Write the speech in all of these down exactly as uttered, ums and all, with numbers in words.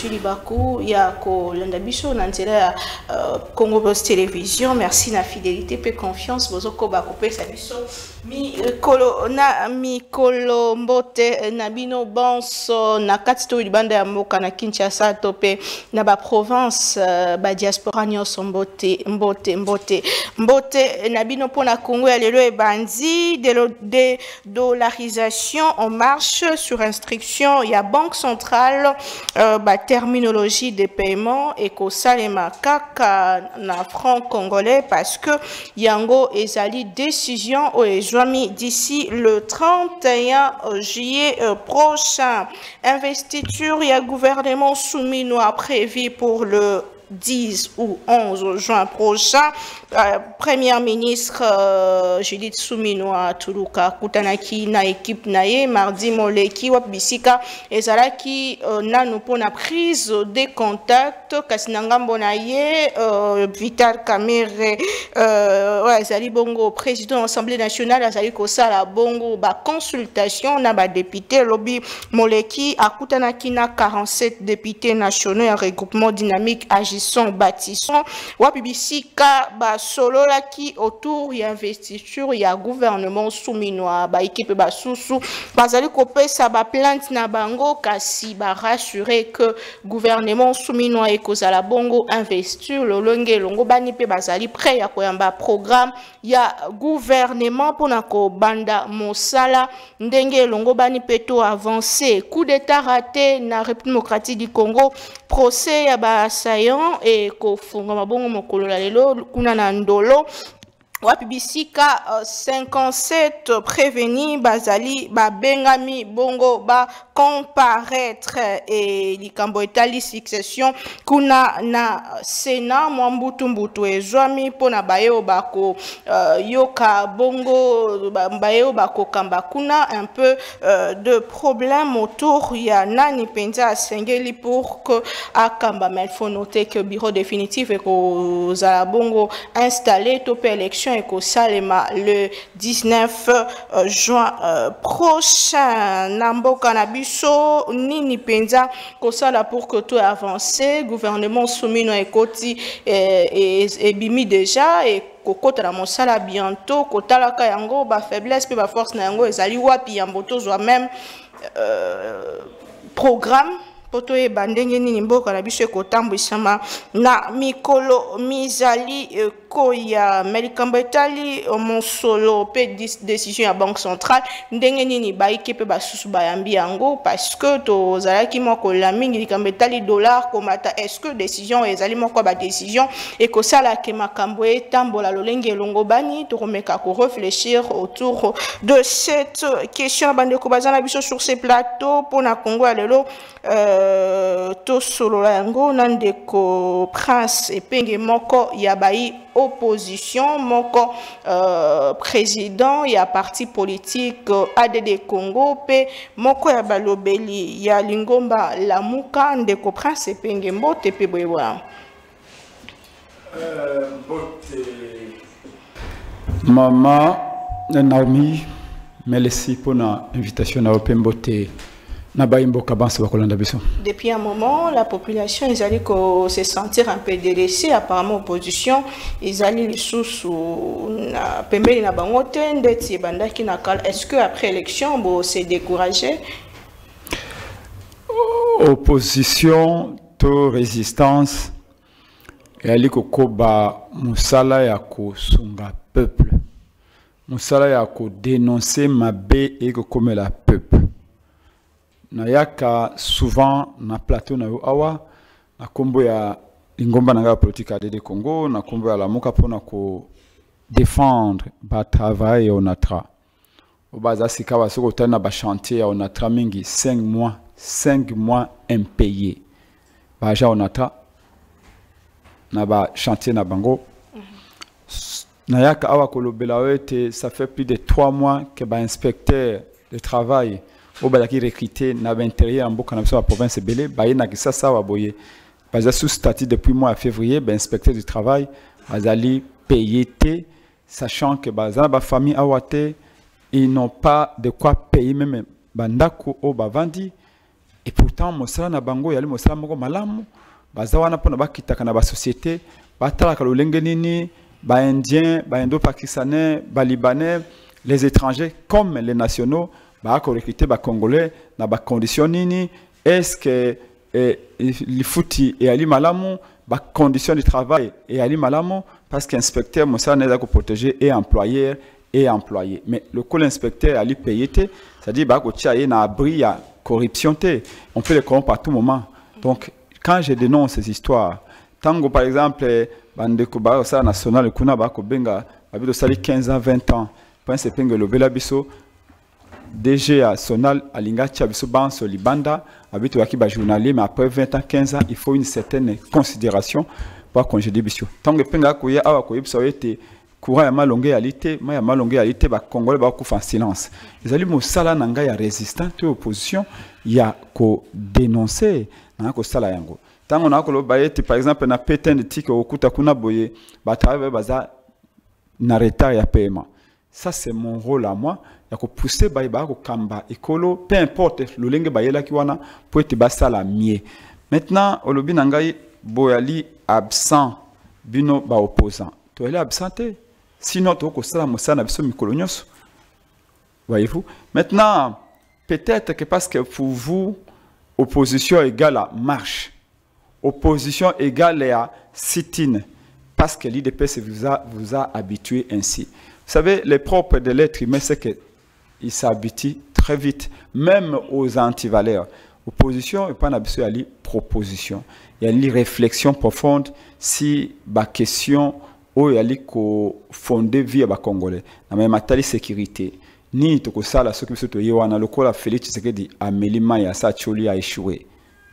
Julie Bakou, il y a Kolanda Bicho, Nantela, Congo Post Télévision, merci na fidélité, peu confiance, Bozoko Bakou, sa bicho, mi kolo na mi kolombote nabino bonso na katito ibanda ya mboka na Kinshasa tope na ba province ba diaspora nyonso mbote mbote mbote mbote nabino pona Congo ya lelo ebandi de dollarisation en marche sur instruction ya banque centrale euh, ba terminologie de paiement et ko salema kaka na franc congolais parce que yango ezali décision o d'ici le trente et un juillet prochain. Investiture, il y a gouvernement soumis nous prévu pour le dix ou onze juin prochain. Euh, Premier ministre euh, Judith Souminoa Tuluka Kutanaki na équipe nae mardi moleki wapbisika ezalaki euh, nanu pona prise des contacts kasinangambo naye euh, Vital Kamerhe euh, ouais, ezali bongo président de l'Assemblée nationale azali kosala bongo ba consultation na ba député lobby moleki akutanaki na quarante-sept députés nationaux en regroupement dynamique agissant bâtissant wapbisika ba solo la qui autour y investiture y a gouvernement souminois ba équipe ba sousou bazali kopé sa ba plainte na bango kasi ba rassurer que gouvernement souminois et kozala bongo investir le longue longo bani pe bazali prêt ya koyamba programme ya gouvernement pona ko banda mosala ndenge longo bani pe to avancer coup d'état raté na République démocratique du Congo procès ya ba assaillant et ko funga mabongo mokolo la lelo kuna na ndolo wapibisika uh, cinquante-sept prévenus bazali ba bengami bongo ba comparaître et likambo etali succession kuna na Sénat mwambutu mbutu ezwami pona bayo bako uh, yoka bongo bayo bako kamba kuna un peu uh, de problème autour ya nani penza sengeli pour que akamba mais il faut noter que bureau définitif et ko za bongo installé top élection et qu'au Salema le dix-neuf juin euh, prochain. Nambo Kanabiso, Nini Penza, Kosala pour que tout avance. Gouvernement soumis no ekoti et bimi déjà et kokota na mosala bientôt. Kotala ka yango ba faiblesse pe ba force na yango ezali wapi yamboto zo même euh, programme. Poto e bandenge nini mboka na biso ekotambwisama na mikolo mizali koya melikambo etali monsolo pe décision ya banque centrale ndenge nini baike pe basusu bayambi yango parce que tozalaki moko la mingi likambo etali dollar komata est-ce que décision ezali moko ba décision ekosala ke makambo etambola lolenge elongo bani tokomeka ko réfléchir autour de cette question bandeko bazana biso sur ces plateaux pona Congo ya lelo euh, to solo yango nandeko prince epenge moko ya bai opposition moko euh, président ya parti politique euh, A D D Congo pe moko ya balobeli ya lingomba lamuka ndeko prince epenge mbote pe bwewa euh, Maman Naomi merci pour la invitation à Open Boté. Depuis un moment, la population ils allaient se sentir un peu délaissée, apparemment opposition, ils allaient sous est-ce que après élection, bon, c'est découragé? Opposition, to résistance, et ali kokoba musala ya ko sunga peuple, musala ya ko dénoncer mabe et ko comme la peuple. Nayaka souvent na plateau na awa na kombo ya lingomba na politique A D D Congo na kombo ya lamuka pona ko défendre ba travail ya onatra obaza sikawa soko tana ba chantier ya onatra mingi cinq mois cinq mois impayés ba ja onatra na ba chantier na bango nayaka awa kolobela wete ça fait plus de trois mois que ba inspecteur de travail au balaki recruté na l'intérieur en boka na la province belé baye na kisa sawa boye baza sous statut depuis mois février ben inspecteur du travail bazali payé té sachant que baza ba famille awate ils n'ont pas de quoi payer même bandako au bavandi Et pourtant mosala na bango yali mosala moko malamu baza wana mpona bakitaka na basociété batalaka lolenge nini baindien baindo-pakistanais balibanais les étrangers comme les nationaux bakorecruter bacongolais na bacondition nini est-ce que eh, lifuti eyali malamu bacondition de travail eyali malamu parce qu'inspecteur mosala neza ko protéger et employeur et employé mais le col inspecteur ali payé c'est-à-dire bakotia ye na abri ya corruption té on peut les corrompre à tout moment donc quand je dénonce ces histoires tango par exemple bandeko ba ça national kuna ba ko benga babito sali quinze ans vingt ans pense penga le bela biso D G à Sonal alinga tia biso banso libanda abito waki ba journalier mais après vingt ans quinze ans il faut une certaine considération pour congédier biso tango penga ko ya awa ko yebisa yete courant ya malonge ya lité ma ya malonge ya lité ba congolais ba ko fa silence ezali mosala na ngai ya résistant to opposition ya ko dénoncer na ko sala yango tango na ko lo bayete par exemple na pétain de tique okuta kuna boye ba travailler baza na retard ya paiement ça c'est mon rôle à moi ya ko pousser ba ba ko kamba ekolo peu importe le lenge bayela ki wana pour être basala mieux maintenant olobi na ngai boyali absent bino ba opposant to elle absenté sinon to ko sala mosana biso mikolo nyonso voyez-vous maintenant peut-être que parce que pour vous opposition égale à marche opposition égale à sit-in parce que l'I D P S vous a, vous a habitué ainsi. Vous savez, les propres de l'être humain, c'est qu'il s'habitue très vite, même aux antivaleurs. Opposition et pas n'habitué à la proposition. Il y a une réflexion profonde si la question où il y a une fondée vie à Congolais. Dans la matérielle sécurité, ni tout ça, la ce qui est wana lokola Félix Tshisekedi Amélie Maya sa choli a échoué.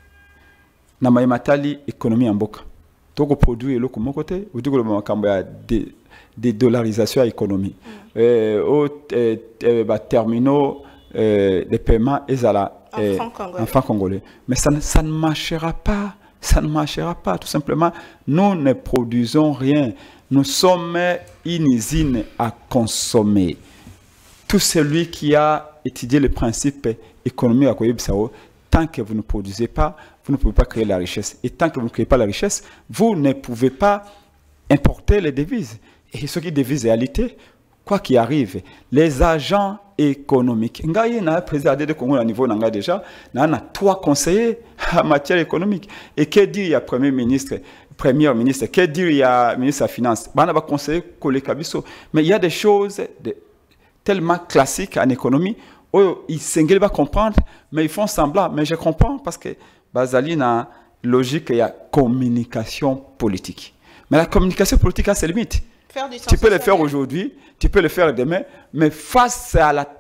Na matérielle économie en boka. Toko produit le comme côté, ou tout le monde a des des dollarisations à l'économie. Au terminaux de paiement et à en franc congolais. Mais ça, ça ne marchera pas. Ça ne marchera pas. Tout simplement, nous ne produisons rien. Nous sommes une usine à consommer. Tout celui qui a étudié les principes économiques à Koyebisao, tant que vous ne produisez pas, vous ne pouvez pas créer la richesse. Et tant que vous ne créez pas la richesse, vous ne pouvez pas importer les devises. Et ce qui devise réalité, quoi qu'il arrive, les agents économiques. Ngaye na président de Congo à niveau nanga déjà, na a trois conseillers en matière économique. Et que dire il y a premier ministre, premier ministre, que dire il y a ministre des Finances, bana ba conseiller collé kabiso. Mais il y a des choses de, tellement classiques en économie où ils s'engagent pas comprendre, mais ils font semblant. Mais je comprends parce que bazali na logique il y a communication politique. Mais la communication politique a ses limites. Tu peux le faire aujourd'hui, tu peux le faire demain, mais face à la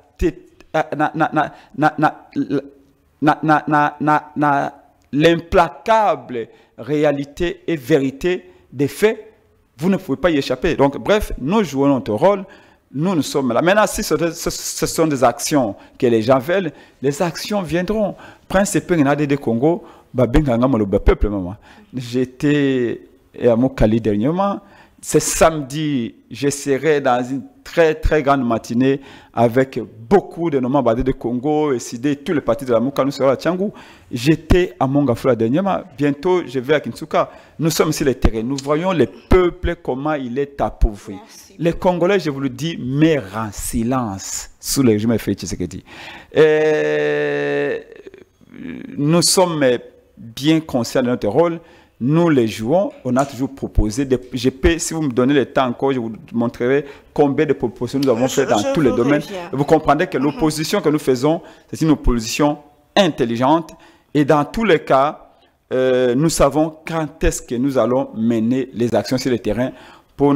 l'implacable réalité et vérité des faits, vous ne pouvez pas y échapper. Donc, bref, nous jouons notre rôle, nous nous sommes là. Maintenant, si ce sont des actions que les gens veulent, les actions viendront. Principe de Congo, peuple, maman. J'étais à Mokali dernièrement. C'est samedi, je serai dans une très très grande matinée avec beaucoup de nos membres de Congo, et C D, tous les partis de la Mouka, nous serons à Tchangou. J'étais à Mongafula dernièrement, bientôt je vais à Kinsuka. Nous sommes sur le terrain, nous voyons le peuple, comment il est appauvri. Merci. Les Congolais, je vous le dis, meurent en silence sous le régime de Félix Tshisekedi. Nous sommes bien conscients de notre rôle. Nous les jouons, on a toujours proposé, des, je peux, si vous me donnez le temps encore, je vous montrerai combien de propositions nous avons fait dans je tous les domaines. Et vous comprendrez que l'opposition que nous faisons, c'est une opposition intelligente. Et dans tous les cas, euh, nous savons quand est-ce que nous allons mener les actions sur le terrain pour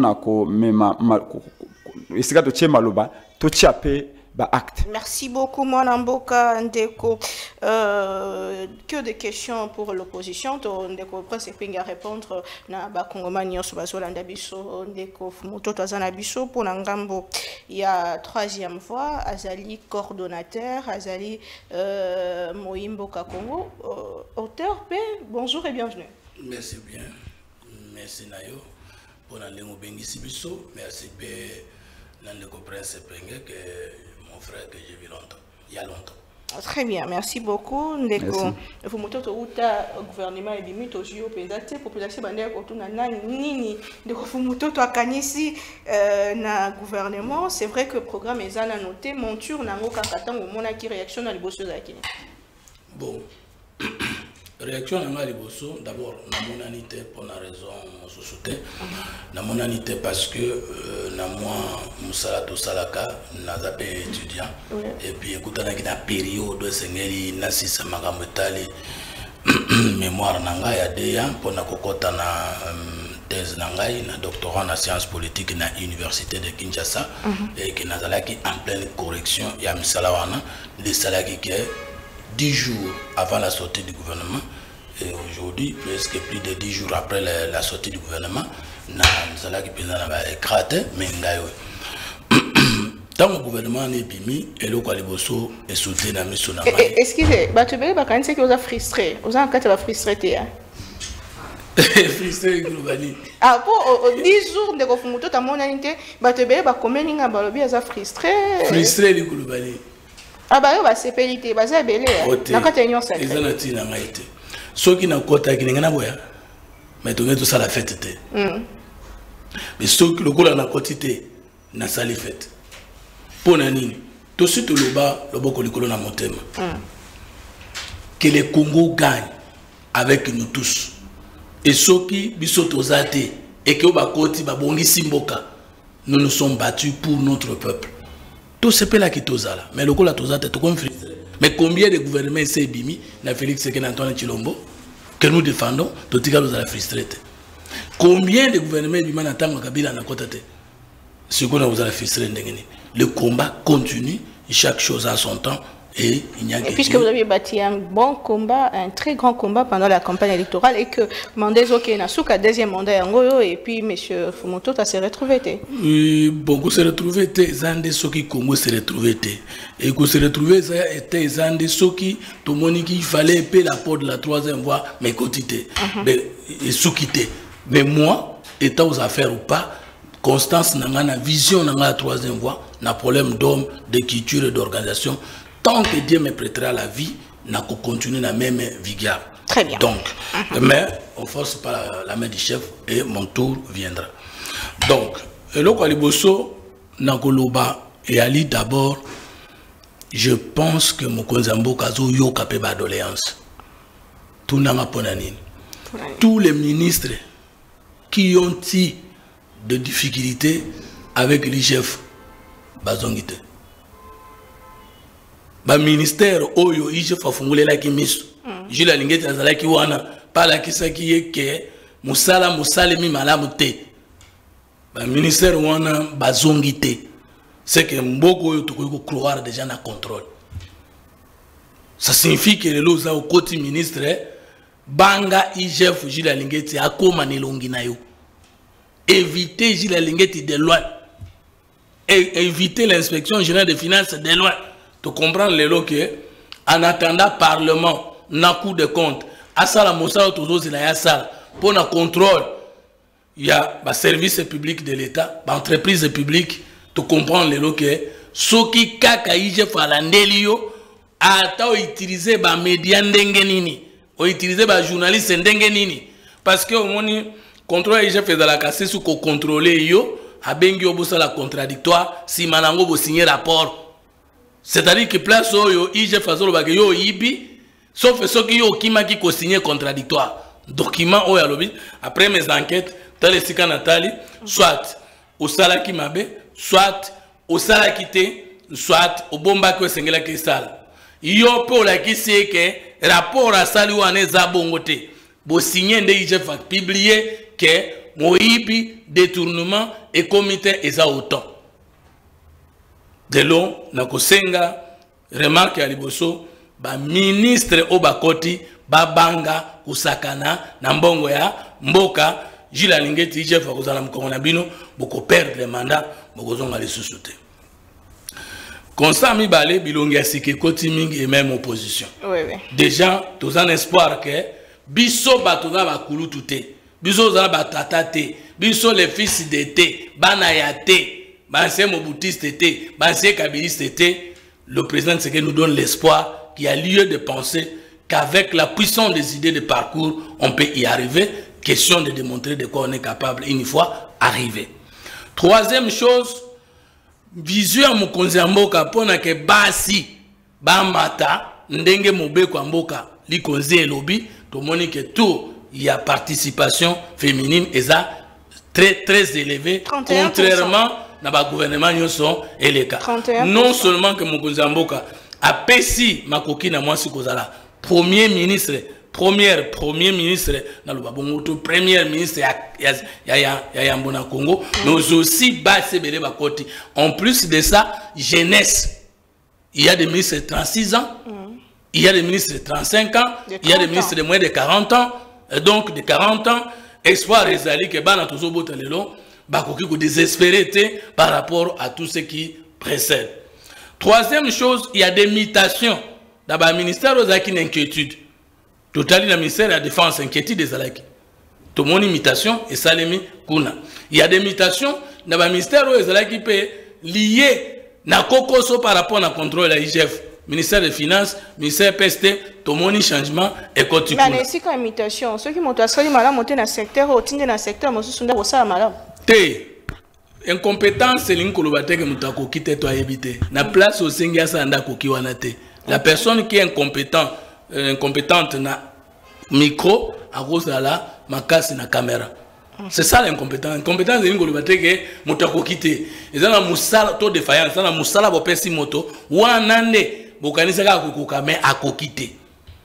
acte. Merci beaucoup, Mwanamboka Ndeko. Euh, que de questions pour l'opposition. Ndeko Prince Pinga répondre na ba Congomani sur Bazolanda Biso, Ndeko Fumoto Tazana Biso pour Nangambo. Il y a troisième fois, Azali coordonnateur, Azali euh, Moimboka Congo, euh, auteur P. Bonjour et bienvenue. Merci bien. Merci Nayo pour Nandengo Bengi Biso. Merci P. Ndeko Prince Pinga que mon frère que j'ai vu longtemps, il y a longtemps. Très bien, merci beaucoup. Ndeko, vous moto uta gouvernement et bimi to jio pendate population bande ko tuna nani nini ndeko vous moto to akanisi na gouvernement, c'est vrai que le programme ezana noté monture nango kakata ngomona ki réaction na liboso za kini. Bon. Réaction à Liboso, d'abord, la monanité pour la raison société. La monanité parce que na moi, Moussala Tosalaka, n'a pas étudiant. Et puis, écoute, on a une période de Sengeli, Nassis Magametali, mémoire Nanga, ya Deya, pour na kokota na thèse Nangai, na doctorat en sciences politiques na l'université de Kinshasa, et qui n'a en pleine correction, il y a Moussalawana, les salariés qui est dix jours avant la sortie du gouvernement, et aujourd'hui, presque plus de dix jours après la, la sortie du gouvernement, nous avons écraté, mais tant le gouvernement n'est pas mis, et le Kaliboso est soutenu dans la excusez, tu veux dire que vous avez frustré, vous avez encore frustré. Frustré, Globali. Ah, pour dix jours de Kofumoto, tu as mon unité, tu veux dire que vous avez frustré. Frustré, Globali. Ah bah oui, c'est périté, bah c'est belé. Na quand tu es ça. Ils ont été na maïté. Ceux qui n'ont pas qui n'ont pas mais tout tout ça la fête était. Mais ceux qui le goût na quantité na sali fête. Pour nani, tout ce tout le bas le boko likolo na motema. Que le Congo gagne avec nous tous. Et ceux qui biso tozate et que ba koti ba bongi simboka. Nous nous sommes battus pour notre peuple. Tout ce pays là qui est là, mais le coup là tout ça est tout comme frustré. Mais combien de gouvernements c'est bimi, na Félix Sekena Antoine Chilombo, que nous défendons, tout ça nous a frustré. Combien de gouvernements bimi na Tango Kabila na côté, ce qu'on a vous a frustré. Le combat continue, chaque chose a son temps. Et, il y a et puisque vous avez bâti un bon combat, un très grand combat pendant la campagne électorale et que Mandezo Kenasuka, deuxième mandat et puis M. Fumoto s'est retrouvé. Oui, beaucoup se retrouvé, Zande Soki Congo se retrouvé. Et que se retrouvé, c'était Zande Soki, tout le monde qui fallait payer la porte de la troisième voie, mais quotité, mais soukité. Mais moi, étant aux affaires ou pas, Constance n'a pas vision dans la troisième voie, n'a problème d'homme, de culture et d'organisation. Tant que Dieu me prêtera la vie, n'a qu'à continuer la même vigueur. Très bien. Donc, uh-huh. mais on ne force pas la, la main du chef et mon tour viendra. Donc, le Kaliboso, Nakoloba et Ali d'abord, je pense que Mokonzambo Kazo yo kapeba doléance. Tout n'a pas ponanine. Tous les ministres qui ont eu de difficultés avec les chefs Bazongite. Ba ministère oyo ije fafungule la kimiso jila lingeti azala ki wana pala kisaki yeke musala musale mi malamu te ba ministère wana bazongi te c'est que mboko oyo tuko croire déjà na contrôle. Ça signifie que le loza au côté ministre banga igef jila lingeti akoma nelongi na yo éviter jila lingeti de loin et éviter l'inspection générale des finances de loin. Tu comprends les lots que, en attendant Parlement, n'a coup de compte, à ça la Moussa autour il y a ça pour le contrôle, il y a le service public de l'État, l'entreprise publique, tu comprends les lots que, ceux qui kakaïje falandelio, à ta utiliser les médias ndengenini, ou utiliser les journalistes ndengenini, parce que au moins contrôle il fait de la casse sous qu'on contrôle yo, a bengi obusa la contradictoire, si manango bo signer rapport. C'est-à-dire que place oyo ije fazolo ba yo ibi sauf ceux qui yo kima qui co-signé contradictoire document oyo alobi après mes enquêtes dans les sika natali soit au sala ki mabe soit au sala kité soit au bomba ko sengela ki sala yo pe la ki c'est que rapport à sali wana za bongote bo signé nde ije fa publier que moibi détournement et comité eza autant. De l'eau, na kosenga remarque à Liboso, ba ministre Obakoti, ba banga, kusakana, na mbongo ya mboka, jila lingeti, chef à kozala mkongo bino, boko perdre le mandat, boko zonga les sous-soutés. Constant mi balé, bilongi ya sike koti mingi et même opposition. Oui, oui. Déjà, tous en espoir que, biso batona ba kulu touté, biso zala ba tatate, biso les fils d'été, banayate, Bansé Moboutiste était, Bansé Kabiliste était, le président c'est que nous donne l'espoir qu'il y a lieu de penser qu'avec la puissance des idées de parcours, on peut y arriver. Question de démontrer de quoi on est capable une fois arrivé. Troisième chose, vision à Mokonzi Mboka pour que basi bamata ndenge mobeko mboka likonzi et lobby tout monde que tout il y a participation féminine et ça très très élevé contrairement à ba gouvernement nyonso et les cas. Non seulement que Mokonzi Mboka a pesi makoki na mwasi kozala premier ministre Première, premier ministre, dans le Babongoto, premier ministre, il y a un Congo, mais aussi Basse Bélé Bakoti. En plus de ça, jeunesse. Il y a des ministres de trente-six ans, il y a des ministres de trente-cinq ans, il y a des ministres de moins de quarante ans, et donc de quarante ans, espoir Rezali, que Bana Tozo Botalelo, Bakoki ko désespéré par rapport à tout ce qui précède. Troisième chose, il y a des mutations dans le ministère aux acquis d'inquiétude. Total, le ministère de la Défense inquiétude des Alaki. Tout mon imitation et Salemi Kuna. Il y a des mutations dans le ministère où les Alaki peuvent lier na kokoso par rapport au contrôle de la I G F. Ministère des Finances, ministère P S T, tout mon changement et continue. Mais c'est une imitation. Ceux qui montent à Sali Malam montent dans le secteur, au dans le secteur, mais aussi dans le secteur Malam. Té, incompétence, c'est l'incolobate que nous quitte toi éviter. Na place au Sengia Sanda Kokiwanate. La personne qui est incompétente, incompétente na micro à cause de la macasse na caméra. C'est ça l'incompétence. L'incompétence c'est une golobate que mutako quitter. Et ça na musala to défaillance, ça na musala bo pesi moto wanande bokanisa ka kukuka mais akokite.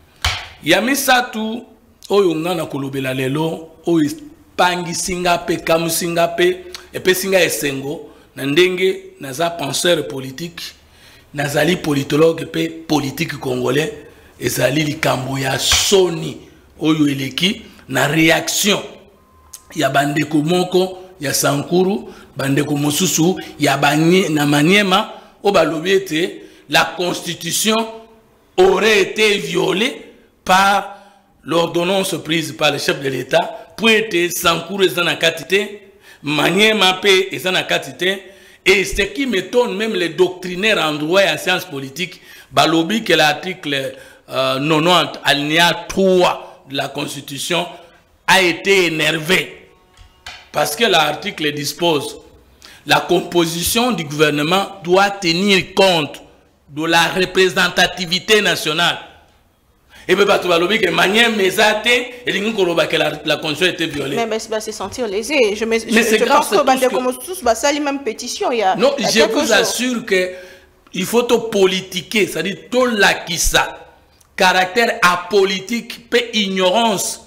Yami satu oyo ngana kolobela lelo oyo pangi singape kamu singape epe singa esengo na ndenge naza penseur politique nazali politologue pe politique congolais ezali likambo ya soni oyo eleki na réaction ya bandeko moko ya Sankuru bandeko mosusu ya banye na Maniema o balobi ete la constitution aurait été violée par l'ordonnance prise par le chef de l'État pour être Sankuru ezana katité Maniema pe ezana katité. Et ce qui m'étonne, même les doctrinaires en droit et en sciences politiques, balobi que l'article euh, quatre-vingt-dix, alinéa trois de la Constitution a été énervé. Parce que l'article dispose, la composition du gouvernement doit tenir compte de la représentativité nationale. Et puis, tu vas dire que manière mesate et que la, la constitution a été violée. Mais c'est sentir lésé. Je, me, je, je pense que comme tous, ça les mêmes pétitions. Il y a, non, il y a je vous assure que il faut te politiquer, c'est-à-dire tout l'acquisa, caractère apolitique, peu ignorance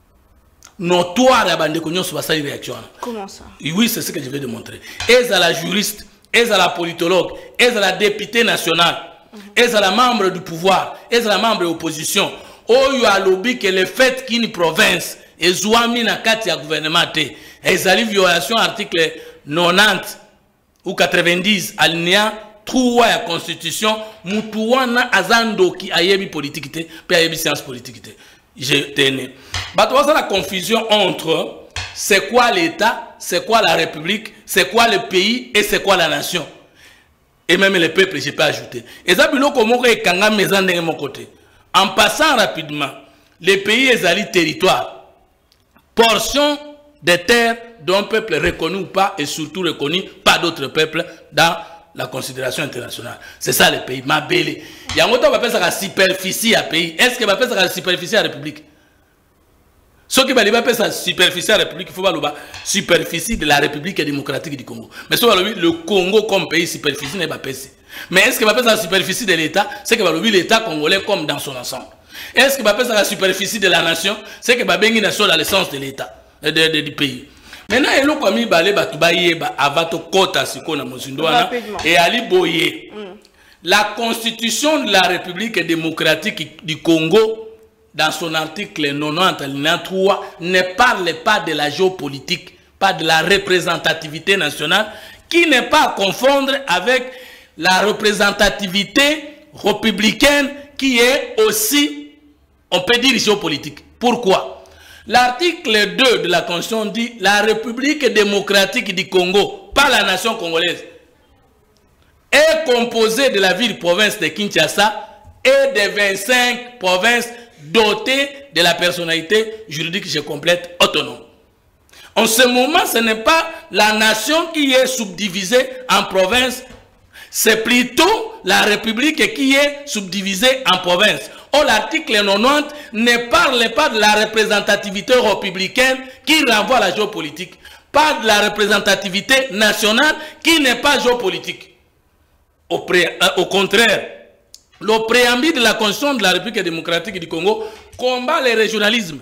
notoire à bande cognon sur sa réaction. Comment ça? Oui, c'est ce que je vais démontrer. Est à la juriste, est à la politologue, est à la députée nationale. Est à la membre du pouvoir, est à la membre de l'opposition. Oh, il y a lobby que le fait qu'une province est zouami na kati ya gouvernement est une violation article quatre-vingt-dix ou quatre-vingt-dix alinéa trois la constitution mutuwana azando qui ayebi politique te pe ayebi science politique te. Je tenais. Bah toi ça la confusion entre c'est quoi l'État, c'est quoi la République, c'est quoi le pays et c'est quoi la nation. Et même le peuple, je peux ajouter. Et ça, de mon côté. En passant rapidement, les pays est territoire, portion de terres d'un peuple reconnu ou pas, et surtout reconnu par d'autres peuples dans la considération internationale. C'est ça le pays. Ma belle. Il y a un autre qui appelle ça la superficie à pays. Est-ce qu'il va appeler ça la superficie à la République? Ce qui va appeler ça la superficie à la République, il faut voir la superficie de la République démocratique du Congo. Mais le Congo comme pays, superficie n'est pas passé. Mais est-ce qu'il va appeler ça la superficie de l'État? C'est que l'État congolais comme dans son ensemble. Est-ce qu'il va appeler ça la superficie de la nation? C'est que va bien nation dans le sens de l'État, de, de, de, du pays. Maintenant, il y a un peu de et Ali Boye. La constitution de la République démocratique du Congo, dans son article quatre-vingt-dix, alinéa trois, ne parle pas de la géopolitique, pas de la représentativité nationale, qui n'est pas à confondre avec la représentativité républicaine, qui est aussi, on peut dire, géopolitique. Pourquoi? L'article deux de la Constitution dit « La République démocratique du Congo, pas la nation congolaise, est composée de la ville-province de Kinshasa et des vingt-cinq provinces dotées de la personnalité juridique, je complète, autonome. En ce moment, ce n'est pas la nation qui est subdivisée en provinces, c'est plutôt la République qui est subdivisée en provinces. Or, l'article quatre-vingt-dix ne parle pas de la représentativité républicaine qui renvoie à la géopolitique, pas de la représentativité nationale qui n'est pas géopolitique. Au, pré, euh, au contraire, le préambule de la Constitution de la République démocratique du Congo combat le régionalisme,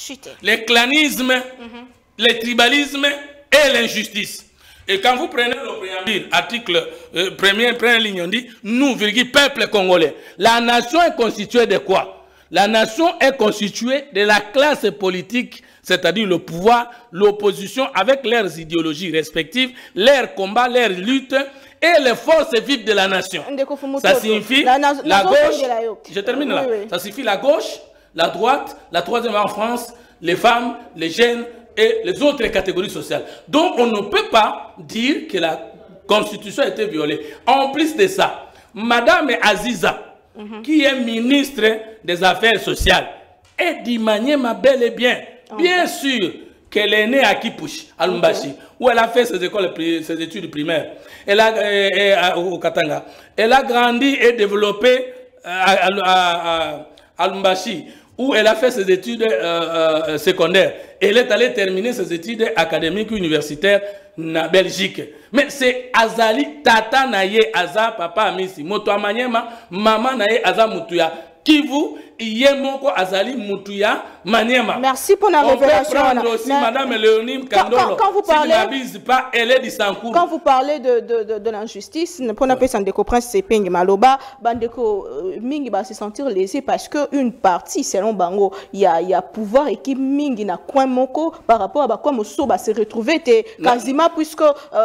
le clanisme, mm-hmm. le tribalisme et l'injustice. Et quand vous prenez le préambule, article euh, premier, première ligne, on dit, nous, virgule, peuple congolais. La nation est constituée de quoi? La nation est constituée de la classe politique, c'est-à-dire le pouvoir, l'opposition, avec leurs idéologies respectives, leurs combats, leurs luttes, et les forces vives de la nation. Ça signifie la, la, la gauche, je termine là, oui, oui. Ça signifie la gauche, la droite, la troisième en France, les femmes, les jeunes, et les autres catégories sociales. Donc, on ne peut pas dire que la Constitution a été violée. En plus de ça, Madame Aziza, mm-hmm. qui est ministre des Affaires sociales, est d'Imaniema bel et bien. Oh. Bien sûr qu'elle est née à Kipushi, à Lumbashi, okay. où elle a fait ses, écoles, ses études primaires. Elle a, et, et, au Katanga. Elle a grandi et développé à, à, à, à Lumbashi, où elle a fait ses études euh, euh, secondaires. Elle est allée terminer ses études académiques universitaires en Belgique. Mais c'est Azali, Tata Naye, Aza, Papa Amisi, Moto Amanyema, Maman Naye, Aza Mutuya, Kivu, Yemoko, Azali, Mutuya, Maniema. Merci pour la révélation. On peut prendre aussi mais, Madame Léonie Kandolo. Quand, quand vous parlez, si je n'abuse pas, elle est du Sankourou. Quand vous parlez de, de, de, de l'injustice, pour n'appeler Sandeko Prince Sepeng Maloba, Bandeko Mingi va se sentir lésé parce qu'une partie, selon Bango, il y a, y a pouvoir et qui Mingi n'a coin moko par rapport à quoi Mosso va se retrouver quasiment puisque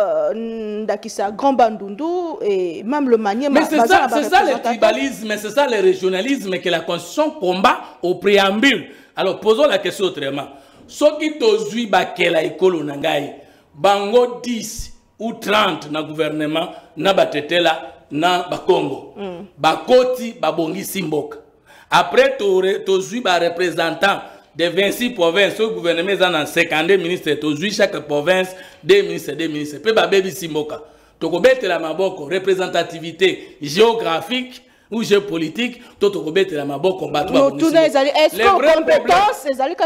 euh, Dakisa Grand Bandundu et même le Maniema. Mais c'est ça, c'est ça le tribalisme, c'est ça le régionalisme que la Constitution combat au préambule. Alors posons la question autrement. Ce qui tozui bakela ekolo nangai, bango dix ou trente na gouvernement na batetela na bakongo. Mm. Bakoti babongi simboka. Après tozui ba représentant de vingt-six provinces, ce gouvernement est en cinquante-deux ministres, tozui chaque province deux ministres, deux ministres. Pe ba baby simboka. Tokobete la maboko représentativité géographique ou géopolitique, tout le monde est la maboko combattre. Est-ce que compétence,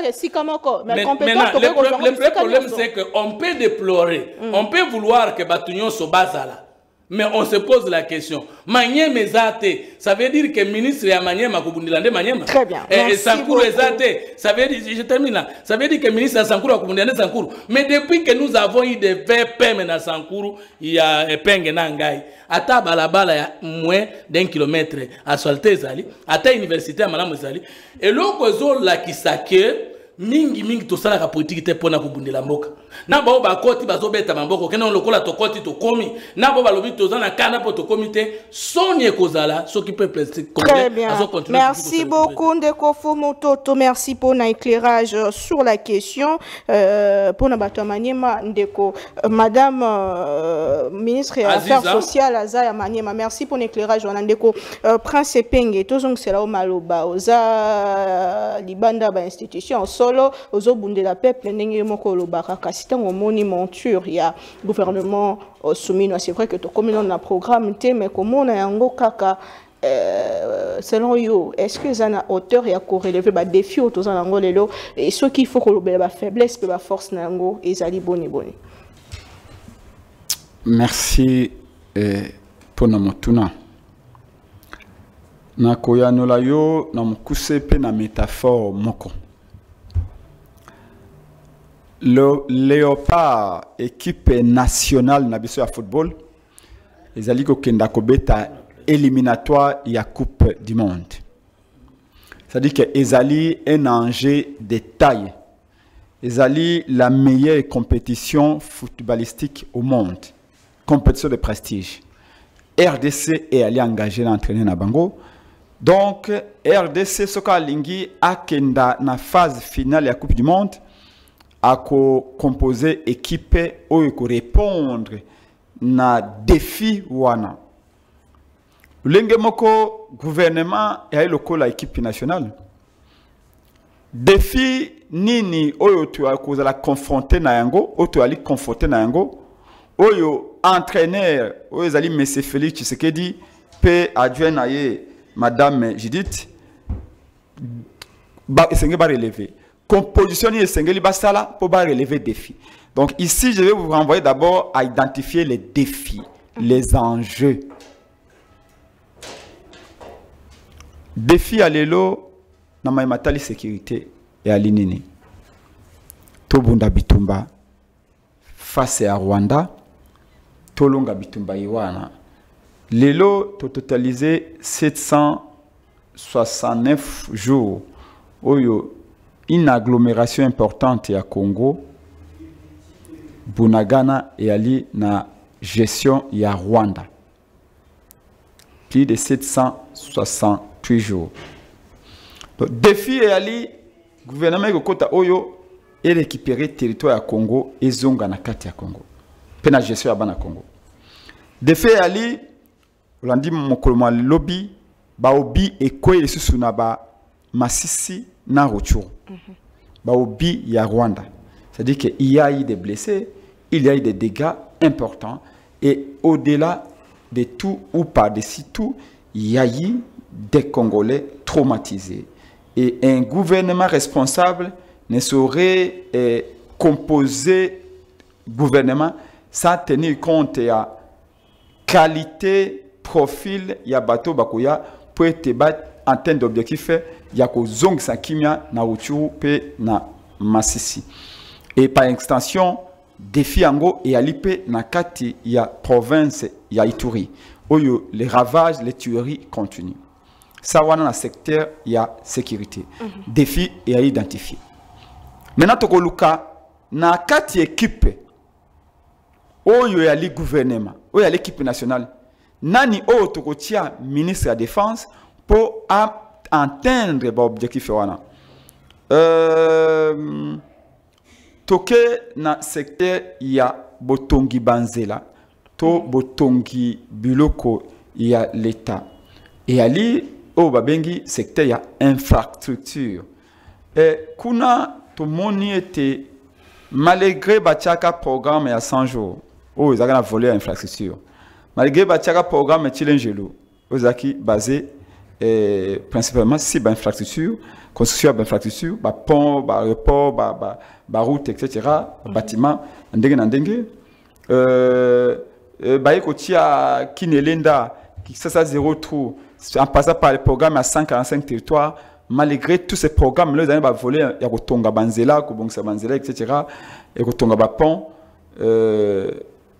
mais le vrai problème, c'est qu'on peut déplorer, mm. on peut vouloir que Batunion se base là. Mais on se pose la question. Maniema Zate, ça veut dire que le ministre a Maniema Kubundilande Maniema. Très bien. Et Sankourou Zate, ça veut dire, je termine là, ça veut dire que le ministre a Sankourou a Kubundilande Sankourou. Mais depuis que nous avons eu des V P M dans Sankourou, il y a Penge Nangai. Ata balabala ya moins d'un kilomètre asphalté Zali, ata université à Malam Zali. Et l'autre là qui s'accueille, mingi mingi to sala ka politique te pona ko bundela mboka na ba ba koti bazo beta mamboko kena lokola to koti to komi na ba lobi to zana kana po to komité sonye kozala so qui peut placer. Très bien. Merci beaucoup Ndeko Fumototo, merci pour l'éclairage sur la question euh, pour na bato Maniema Ndeko euh, madame euh, ministre des Affaires sociales Azaya Maniema, merci pour l'éclairage on Ndeko euh, Prince Penge tozong c'est là au Maloba oza libanda ba institution solo aux obunde la peuple ndenge moko lobaka kasi tango moni monture ya gouvernement soumis. C'est vrai que to comme on a programme té mais comment on a yango kaka euh, selon you est-ce que ça na hauteur ya ko relever ba défi autour za nango lelo et ce qu'il faut que lobela ba faiblesse pe ba force nango ezali boni boni. Merci eh, pour na motuna na koyanola yo na mukuse pe na métaphore moko. Le Léopard, équipe nationale nabiso ya football, les alliés kenda kobeta éliminatoire ya Coupe du Monde. C'est-à-dire que Ezali un enjeu de taille. Ezali la meilleure compétition footballistique au monde, compétition de prestige. R D C est allé engager l'entraîneur na bango. Donc R D C soka lingi akenda na phase finale ya Coupe du Monde. À composer équipe ou répondre na défi wana. Lenge moko gouvernement et le la équipe nationale. Défi nini oyo tu as la confronter na yango, oyo tu ali confronter na yango, oyo entraîneur, oyo zali Monsieur Félix Tshisekedi, pe adjoint na ye Madame Judith, ba esenge ba relever. Composition ni esenge li basala pour ba relever défi. Donc ici je vais vous renvoyer d'abord à identifier les défis, les enjeux. Défi à l'élo, na maimatali sécurité et à l'inini. Tobunda bitumba face à Rwanda, tolonga bitumba iwana. L'élo, to totalisé sept cent soixante-neuf jours. Oyo, une agglomération importante à Congo, Bunagana et Ali na gestion ya Rwanda. Plus de sept cent soixante-huit jours. Donc, défi et ali, gouvernement de Kota Oyo et récupérer territoire à Congo et zonga na kati ya Congo. Pena gestion ya bana Congo. Défi et ali, on dit mon lobby, ba obi et quoi les sous na ba Masisi na Rutshuru. Ba obi ya Rwanda. C'est-à-dire qu'il y a eu des blessés, il y a eu des dégâts importants et au-delà de tout ou par-dessus tout, il y a eu des Congolais traumatisés. Et un gouvernement responsable ne saurait eh, composer gouvernement sans tenir compte de la qualité, profil, ya bateau bakoya pour être en termes d'objectifs, il y a que zong sakimia na Rutshuru pe na Masisi. Et par extension, défi ango et alipe na kati ya province ya Ituri. Oyo les ravages, les tueries continuent. Ça wana na secteur ya sécurité. Mm-hmm. Défi et à identifier. Maintenant toko luka na kati équipe oyo ya li gouvernement, oyo ya l'équipe nationale. Nani oyo toko tia ministre de la défense pour atteindre l'objectif wana. Euh toke na secteur ya botongi banzela to botongi biloko ya l'État et ali o babengi secteur ya infrastructure et kuna to moni ete malgré bachaka programme ya cent jours o ezaka na volet infrastructure malgré bachaka programme chilengelo ozaki basé eh, principalement si ba infrastructure construction d'infrastructures, bah pont, bah aéroport, bah bah bah route, et cetera. Mm-hmm. Bâtiment, ndenge na ndenge. Euh, bah écoute, à Kinelenda, qui ça ça zéro trou, en passant par les programmes à cent quarante-cinq territoires, malgré tous ces programmes, là, ils ont volé, il y a Kotonga Banzela, Kobongsa Banzela, et cetera. Et Kotonga bah pont, euh,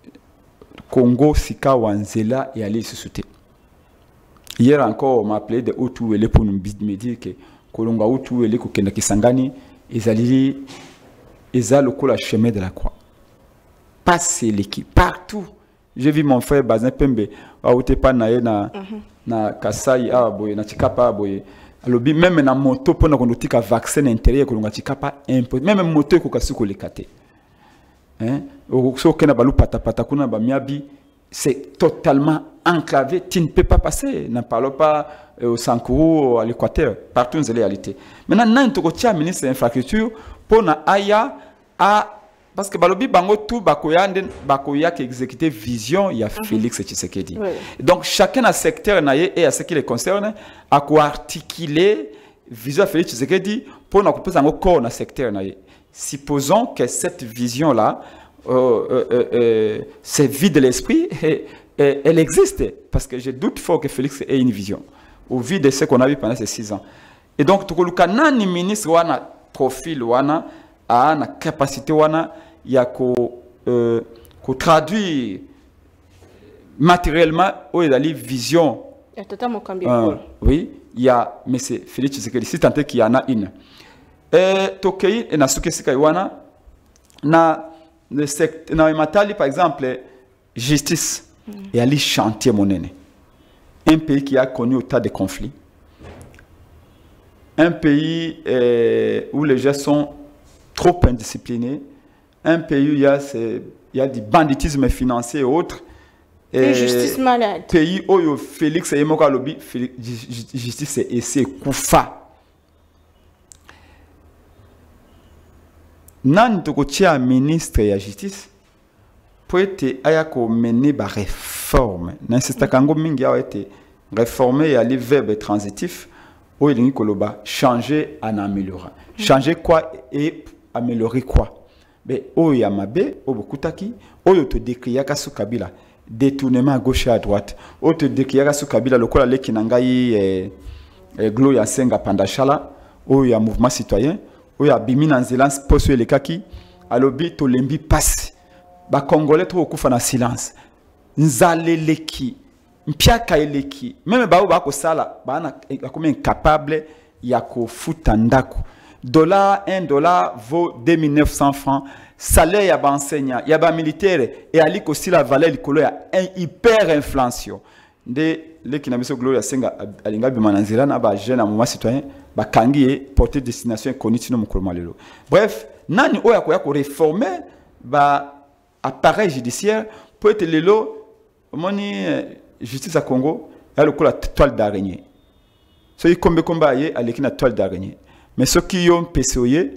Congo, Sika, Wanzela et aller se sauter. Hier encore, on m'a appelé de Otu et les pour nous me dire que Kolonga Otu et les Kokenda Kisangani, ils allaient, ils allaient au la chemin de la croix. Passer l'équipe partout. J'ai vu mon frère Bazin Pembe, à Otepa Nae na na Kasai, à Boye, na Chikapa, Boye. Alors, même na moto, pour nous dire qu'un vaccin intérieur, Kolonga Chikapa, impossible. Même moto, Kokasuko les kate. Hein? Au Sokena Balou Patapata, Kuna Bamiabi, c'est totalement enclavé, tu ne peux pas passer. N'en parlons pas euh, au Sankourou, à l'Équateur, partout dans les réalités. Maintenant, nous avons un ministre de l'infrastructure pour na aya à parce que balobi bango tout bakoya bakoya qui exécuter vision il y a Félix Tshisekedi. Oui. Donc chacun a secteur naie et à ce qui les concerne à quoi articuler vision Félix Tshisekedi pour na couper en corps na secteur naie. Supposons que cette vision là euh, euh, euh, euh, c'est vide de l'esprit et, et elle existe parce que je doute fort que Félix ait une vision au vu de ce qu'on a vu pendant ces six ans. Et donc tout le nani ministre wana profil wana a na capacité wana il y a qu'on euh, traduire matériellement où il y a la vision. Il y a totalement cambié. Euh, oui, il y a mais c'est Félix Tshisekedi si tant est qu'il y en a une. Et tokei et na suke sikaiwana na le secteur na matali par exemple justice mm. et ali chantier monene. Un pays qui a connu autant de conflits. Un pays euh, où les gens sont trop indisciplinés. Un pays où il y a, il y a du banditisme financier et autres. Une justice malade. Pays où Félix et Moka lobby, justice et c'est Koufa. Nan toko tia ministre ya justice pour être ayako mener ba réforme. Nan c'est kango mingi a été réformer ya les verbes transitifs où il koloba changer en améliorant. Changer quoi et améliorer quoi. Mais o ya mabe o bokutaki o yo te décrire kasu kabila détournement à gauche et à droite. O te décrire kasu kabila lokola leki nangai eh, eh, Gloria Senga Pandachala o ya mouvement citoyen. Oui, à Bimi Nanzélance, poste les kaki, à l'obi to lembi passe. Ba Congolais trop kufa na silence. Nzale leki, mpiaka leki. Même ba ou ba ko sala, ba na comme incapable ya ko futandako. Dollar un dollar vaut deux mille neuf cents francs. Salaire ya ba enseignant, ya ba militaire et ali ko si la valeur likolo ya hyper inflation. De leki na biso Gloria Senga alinga Bima Nanzélana na ba jeune à mouvement citoyen. Bakangi porter destination inconnue sinon mukolmalelo. Bref, nani oya ko ya ko réformer ba appareil judiciaire pour être lelo moni justice à Congo ya le la toile d'araignée. So yi kombe komba ye aleki na toile d'araignée. Mais ceux qui yon pesoye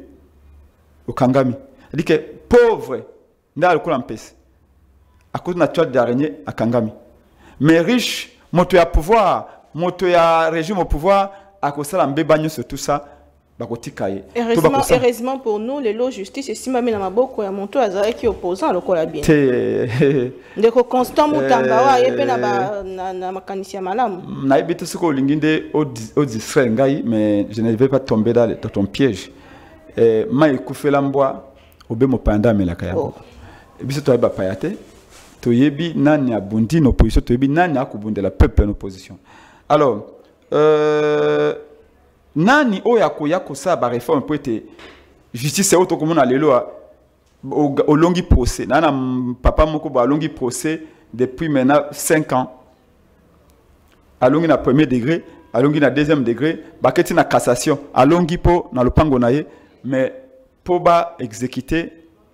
au Kangami. Dit que pauvre nda le la mpese. À cause de la toile d'araignée à Kangami. Mais riche, moto ya pouvoir, moto ya régime au pouvoir à cause de la mbébagne sur tout ça, heureusement, heureusement pour nous, les lois justice et si mamie na maboko ya monto azara qui opposant le kola bien. De ko constant mutamba wa yepe na ba na makanisi ya malamu. Na ibite suko linginde au distrait ngai mais je ne vais pas tomber dans ton piège. Eh mai kufela mbwa obe mopanda melaka ya. Biso to ba payate to yebi nani abundi no opposition to yebi nani akubundela peuple en opposition. Alors Euh, nani oya koya kosa ba réforme pour être justice auto comme on a lelo au longi procès nana papa moko ba longi procès depuis maintenant cinq ans a longi na premier degré a longi na deuxième degré ba keti na cassation a longi po na lopango naye mais po ba exécuter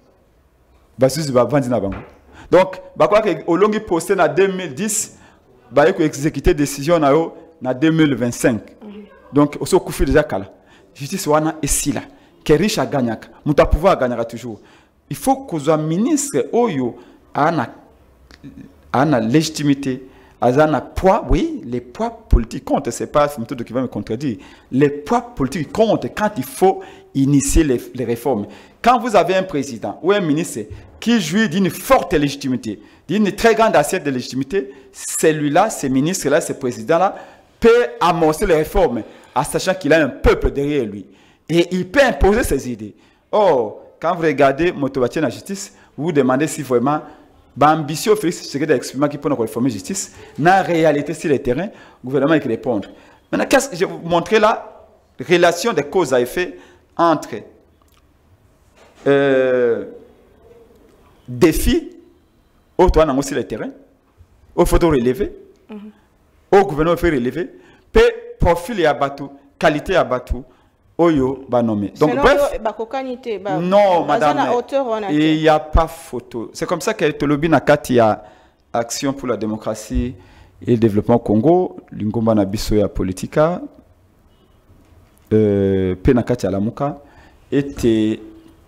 ba susi ba vandi na bango donc ba kwa ke au longi procès na deux mille dix ba ko exécuter décision na yo na deux mille vingt-cinq. Mm-hmm. Donc, on se coupe déjà kala. Justice wana est là. Que riche a gagné. Mouta pouvoir gagner toujours. Il faut que soit ministre oyo a na légitimité, a na poids. Oui, les poids politiques comptent. C'est pas ce méthode qui va me contredire. Les poids politiques comptent quand il faut initier les, les réformes. Quand vous avez un président ou un ministre qui jouit d'une forte légitimité, d'une très grande assiette de légitimité, celui-là, ces ministres-là, ces présidents-là, peut amorcer les réformes en sachant qu'il a un peuple derrière lui. Et il peut imposer ses idées. Or, quand vous regardez Motobatia la justice, vous vous demandez si vraiment l'ambition Félix Tshisekedi d'exprimer qui peut nous réformer la justice, dans la réalité sur le terrain, le gouvernement qui répond. Maintenant, qu'est-ce que je vais vous montrer là? Relation des causes à effet entre euh, défis, au toit aussi le terrain, au photo relevé. Mm-hmm. Au gouvernement fait relever, peu profil et abattu, qualité abattu, oyo ba nommé. Donc bref, non madame, il n'y a pas photo. C'est comme ça que Tolobi Nakati y a Action pour la démocratie et le développement au Congo, l'ingomba na biso ya politika, euh, pe Nakati Alamuka, était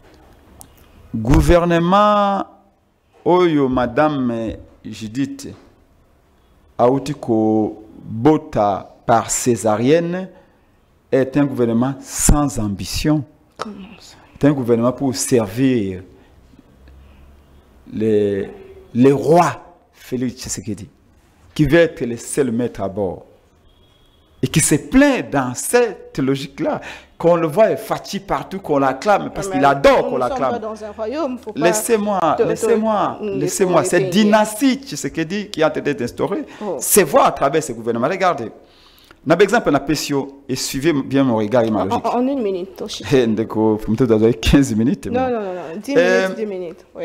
gouvernement oyo madame Judith Aoutiko Bota par césarienne est un gouvernement sans ambition. Comment ça? C'est un gouvernement pour servir les, les rois Félix Tshisekedi, qui veut être le seul maître à bord. Et qui se plaint dans cette logique-là, qu'on le voit fatigué partout, qu'on l'acclame, parce qu'il adore qu'on l'acclame. Laissez-moi, laissez-moi, laissez-moi. Cette dynastie Tshisekedi qui a été instaurée, oh. C'est voir à travers ce gouvernement. Regardez. N'a par exemple na Pessio et suivez bien mon regard et ma logique. En, en une minute. D'accord, faut me donner quinze minutes. Non, non, non, non, dix minutes, dix minutes. Oui.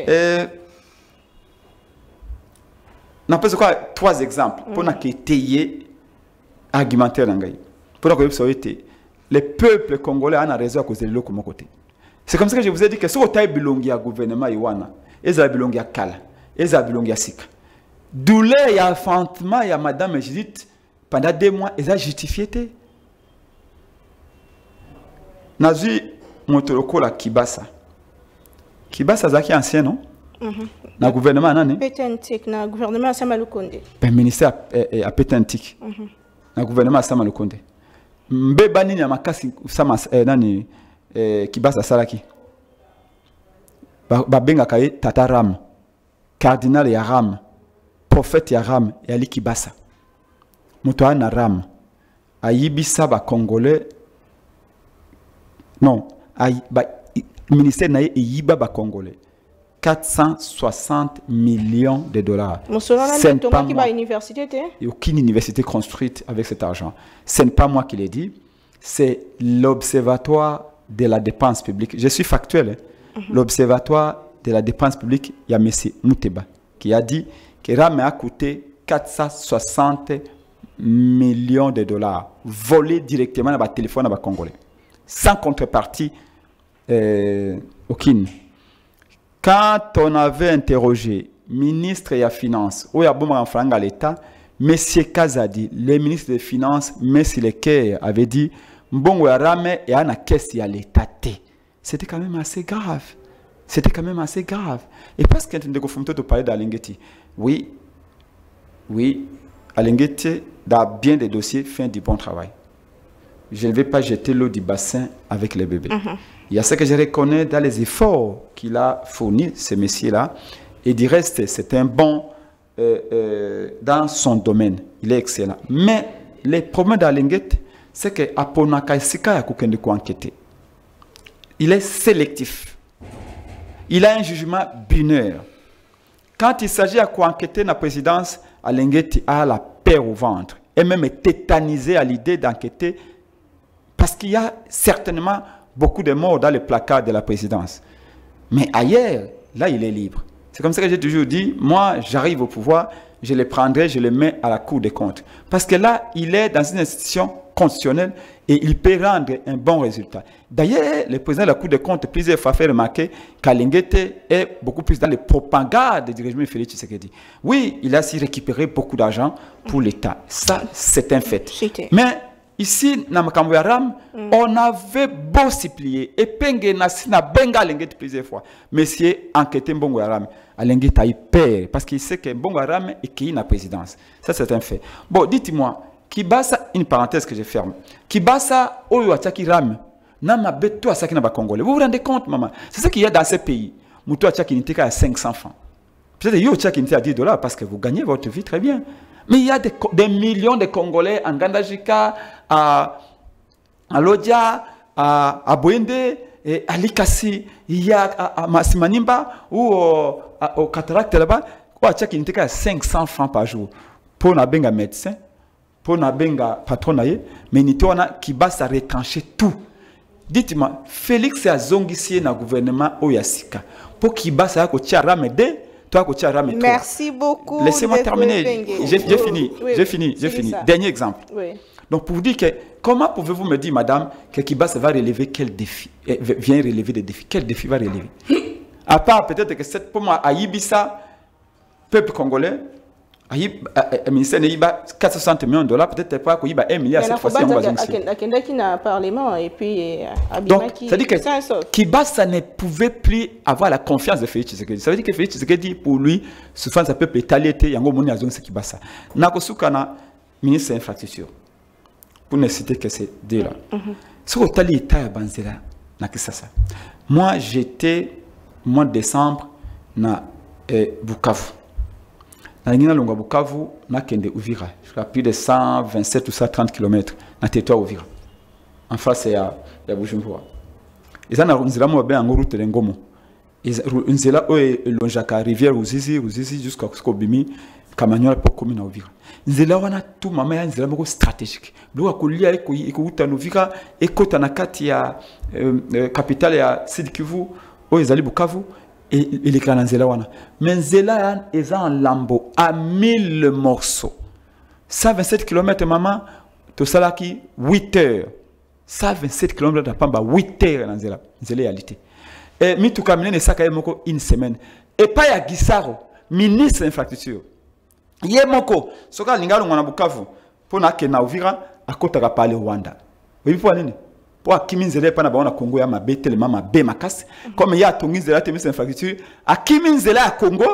N'a pas quoi trois exemples pour n'a qu'étayer argumentaire d'angaï. Pour n'a que été les peuples congolais ont raison à cause de l'eau comme côté. C'est comme ça que je vous ai dit que si vous avez bilongi à gouvernement Iwana, ils ont bilongi à Kala, ils ont bilongi à Sika. douleur et affrontement, il y a madame Judith, pendant deux mois, ils ont justifié. Nazu Motoroko la Kibasa. Kibasa zaki ancien, non? Mhm. Na gouvernement nani? Pétentique, na gouvernement Samalu Konde. Ben ministère a Pétentique. Mhm. Na gouvernement Samalu Konde. Mbeba nini ya makasi sama eh, nani eh, Kibasa salaki. Ba, ba benga kaye Tata Ram, cardinal ya Ram, prophète ya Ram, ya li Kibasa. Muto ana Ram. Ayibisa ba Congolais. Non, ay, ba, ministère na yiba ba Congolais. quatre cent soixante millions de dollars. Ce n'est pas moi. Université, il n'y a aucune université construite avec cet argent. Ce n'est pas moi qui l'ai dit. C'est l'Observatoire de la dépense publique. Je suis factuel. Hein? Mm-hmm. L'Observatoire de la dépense publique, il y a M. Mouteba qui a dit que Rame a coûté quatre cent soixante millions de dollars volés directement dans le téléphone à Congolais. Sans contrepartie euh, aucune. Quand on avait interrogé le ministre des Finances, où il y a beaucoup de l'État, M. Kazadi, le ministre des Finances, M. Leker, avait dit bon, il y a une caisse à l'État. C'était quand même assez grave. C'était quand même assez grave. Et parce que tu as parlé d'Alingeti, oui, oui, Alingeti, dans bien des dossiers, fait du bon travail. Je ne vais pas jeter l'eau du bassin avec les bébés. Mm-hmm. Il y a ce que je reconnais dans les efforts qu'il a fournis, ce monsieur-là. Et du reste, c'est un bon euh, euh, dans son domaine. Il est excellent. Mais le problème d'Alinguet, c'est que il est sélectif. Il a un jugement binaire. Quand il s'agit à quoi enquêter la présidence, Alinguet a la peur au ventre. Et même est tétanisé à l'idée d'enquêter parce qu'il y a certainement beaucoup de morts dans le placard de la présidence. Mais ailleurs, là, il est libre. C'est comme ça que j'ai toujours dit, moi, j'arrive au pouvoir, je le prendrai, je le mets à la Cour des comptes. Parce que là, il est dans une institution constitutionnelle et il peut rendre un bon résultat. D'ailleurs, le président de la Cour des comptes, plusieurs fois, fait remarquer qu'Alingete est beaucoup plus dans les propagandes du régime Félix Tshisekedi. Oui, il a aussi récupéré beaucoup d'argent pour l'État. Ça, c'est un fait. Mais ici, dans Makamouyaram, mm. on avait beau s'y plier. Et Penge Nassina Benga Alingete plusieurs fois. Monsieur enquêté Mbongoyaram. Alingete a eu peur parce qu'il sait que Mbongoyaram est qui la présidence. Ça, c'est un fait. Bon, dites-moi, Kibasa, une parenthèse que je ferme. Kibasa, Oyo Achaki Ram, Nama Beto Asaki Naba Congolais. Vous vous rendez compte, maman? C'est ce qu'il y a dans ces pays. Moutou Achaki n'était qu'à cinq cents francs. Peut-être Yo Achaki n'était à dix dollars parce que vous gagnez votre vie très bien. Mais il y a des, des millions de Congolais en Gandajika, à, à Lodja, à, à Boende, et à Likasi, il y a à, à Masimanimba ou au, à, au Cataracte là-bas, où à Tchaki n'était qu'à cinq cents francs par jour. Pour un benga médecin, pour un benga patronaye, mais nous avons qui va se retrancher tout. Dites-moi, Félix a zongissié dans le gouvernement Oyasika. Pour qu'il va se retrancher. Merci beaucoup. Laissez-moi terminer. J'ai fini. Oui, j'ai fini. J'ai fini. Dernier exemple. Oui. Donc, pour vous dire que, comment pouvez-vous me dire, madame, que Kibasa va relever quel défi, vient relever des défis? Quel défi va relever? À part peut-être que cette, pour moi, à Ibissa, peuple congolais, le ministère de quatre cent soixante millions de dollars, peut-être pas qu'il y a un milliard cette fois-ci. Il y a un parlement et puis donc, ça veut dire que Kibasa ne pouvait plus avoir la confiance de Félix Tshisekedi. Ça veut dire que Félix Tshisekedi, pour lui, souffrance à peuple italien, il y a un moni à zone Kibasa. Nakosukana, ministre de l'infrastructure, pour ne citer que ces deux-là. Ce que tu as dit, Banzela, moi, j'étais, au mois de décembre, à Bukavu. Dans le Bukavu, na kende Uvira, je plus de cent vingt-sept ou cent trente kilomètres dans le territoire Uvira. En face, il y a Bujumbura. Et ça, nous avons bien en route de Ngomo. Nous avons la rivière Uzizi, Uzizi jusqu'au Bimi, Kamanyola pour commune à Uvira. Nous avons tout maman, nous avons stratégique. Nous avons lié avec Uvira et côté na kati ya capitale ya Sud Kivu, où ils allaient Bukavu. Et il est grand dans Zela wana. Mais Zela est en lambeau à mille morceaux. cent vingt-sept kilomètres maman, tout ça là qui huit heures. cent vingt-sept kilomètres de Pamba, huit heures dans Zela. Zela réalité. Et mi tout caminé ne ça quand même une semaine. Et pas ya Gisaro, ministre de l'infrastructure. Ye moko, soka lingalo ngwana Bukavu, pour na ke na Uvira, akotaka parler Rwanda. Oui, pour nini? Pour akimi nzele pa na ba na Congo ya mabe tellement mabe makasi. Comme ya tongi nzela te mise infrastructure, akimi nzela ya Congo,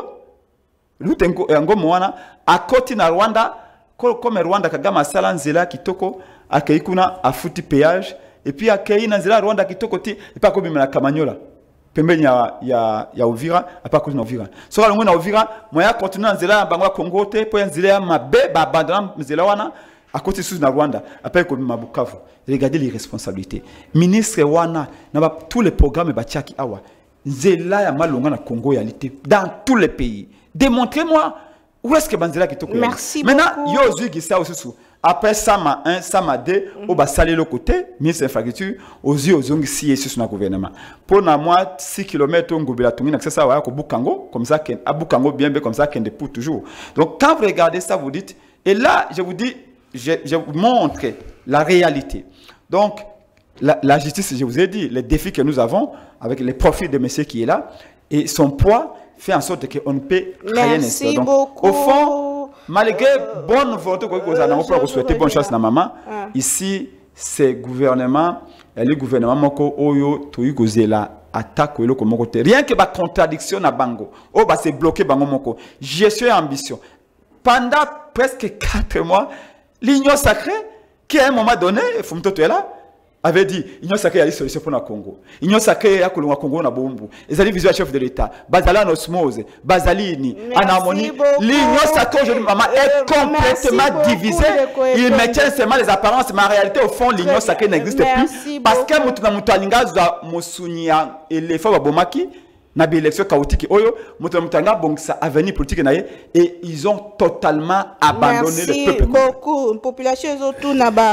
lutengo yango mwana, akoti na Rwanda, comme Rwanda kagama sala nzela kitoko, akei kuna afuti péage, et puis akei na nzela Rwanda kitoko ti, et pas comme na Kamanyola. Pembeni ya ya ya Uvira apa ko na Uvira so kalongo na Uvira moya continue nzela bango ya Congo te po nzela ya mabe ba abandona nzela wana à côté sous na Rwanda après ko ma Bukavu. Regardez les responsabilités ministre wana na tous les programmes ba tiaki awa nzela ya malonga na Congo ya lité dans tous les pays. Démontrez-moi où est-ce que banzela qui toko. Merci maintenant beaucoup. yo zui qui ça aussi sous après Sama un, Sama deux, on va saler le côté, ministre de l'infrastructure, aux yeux aux ongles si et sur le gouvernement. Pour moi, six kilomètres, on gouverne tout le monde, ça va au Bukango, comme ça, à Bukango, bien, bien, comme ça, qu'on dépôt toujours. Donc, quand vous regardez ça, vous dites, et là, je vous dis, je, je vous montre la réalité. Donc, la, la justice, je vous ai dit, les défis que nous avons, avec les profils de monsieur qui est là, et son poids fait en sorte qu'on ne peut rien. Merci Donc, beaucoup. au fond, malgré euh, bonne volonté que vous avez, on peut souhaiter bonne chance à maman. Ah. Ici, c'est gouvernement, et le gouvernement moko oyo toyi kozela attaque le comme côté. Rien que ba contradiction na bango. Oh bah c'est bloqué bango moko. Gestion et ambition. Pendant presque quatre mois, l'union sacrée qui à un moment donné, Fumto là avait dit l'union sacrée a une solution pour le Congo. L'union sacrée a kolonga Congo na bombu. Les alliés visuels chef de l'État. Bazala en osmose, Bazalini, en harmonie. L'union sacrée aujourd'hui maman est complètement divisée. Il maintient seulement les apparences, mais en réalité au fond l'union sacrée n'existe plus parce que mutuna mutalinga za musunya et les fois bomaki. Na élection chaotique oyo mutanga bongsa avenir politique naie et ils ont totalement abandonné merci le peuple. Merci beaucoup. Population autour na ba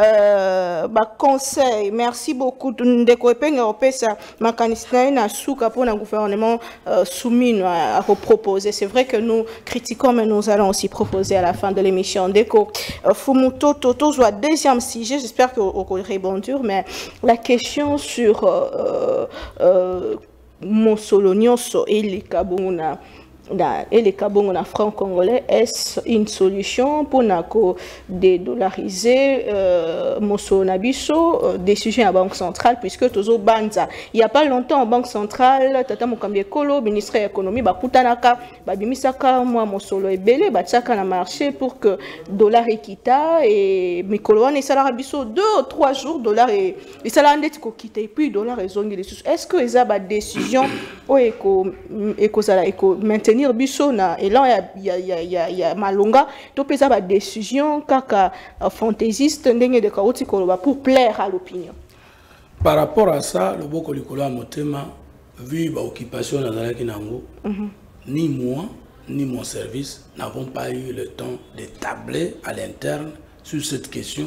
euh ba conseil. Merci beaucoup. Ndeko epenga opesa makanisna na suka pour un gouvernement euh, soumis à, à proposer. C'est vrai que nous critiquons mais nous allons aussi proposer à la fin de l'émission. Ndeko euh, Fumuto Toto soit deuxième sujet. J'espère que au rebondir mais la question sur euh, euh, Mosolo nyonso eleka bongo na eleka bongo na franc congolais, est-ce une solution pour nako dédollariser euh, Mosolo na biso euh, décision à banque centrale puisque tozo banza il y a pas longtemps en banque centrale tata Mokambi Kolo ministre de l'économie bakutanaka babimisaka moi Mosolo ebele bataka na marché pour que dollar ekita et mikolo wana esala biso deux ou trois jours dollar et esala ndeti ko kita et puis dollar ezongi les sous. Est-ce que eza ba décision o eko eko sala eko maintenir biso na elan ya ya ya ya malonga to pesa ba décision kaka fantaisiste ndenge de kauti koloba pour plaire à l'opinion. Par rapport à ça, le boko likolo motema vu ba occupation na zalaki nango ni moi ni mon service n'avons pas eu le temps de tabler à l'interne sur cette question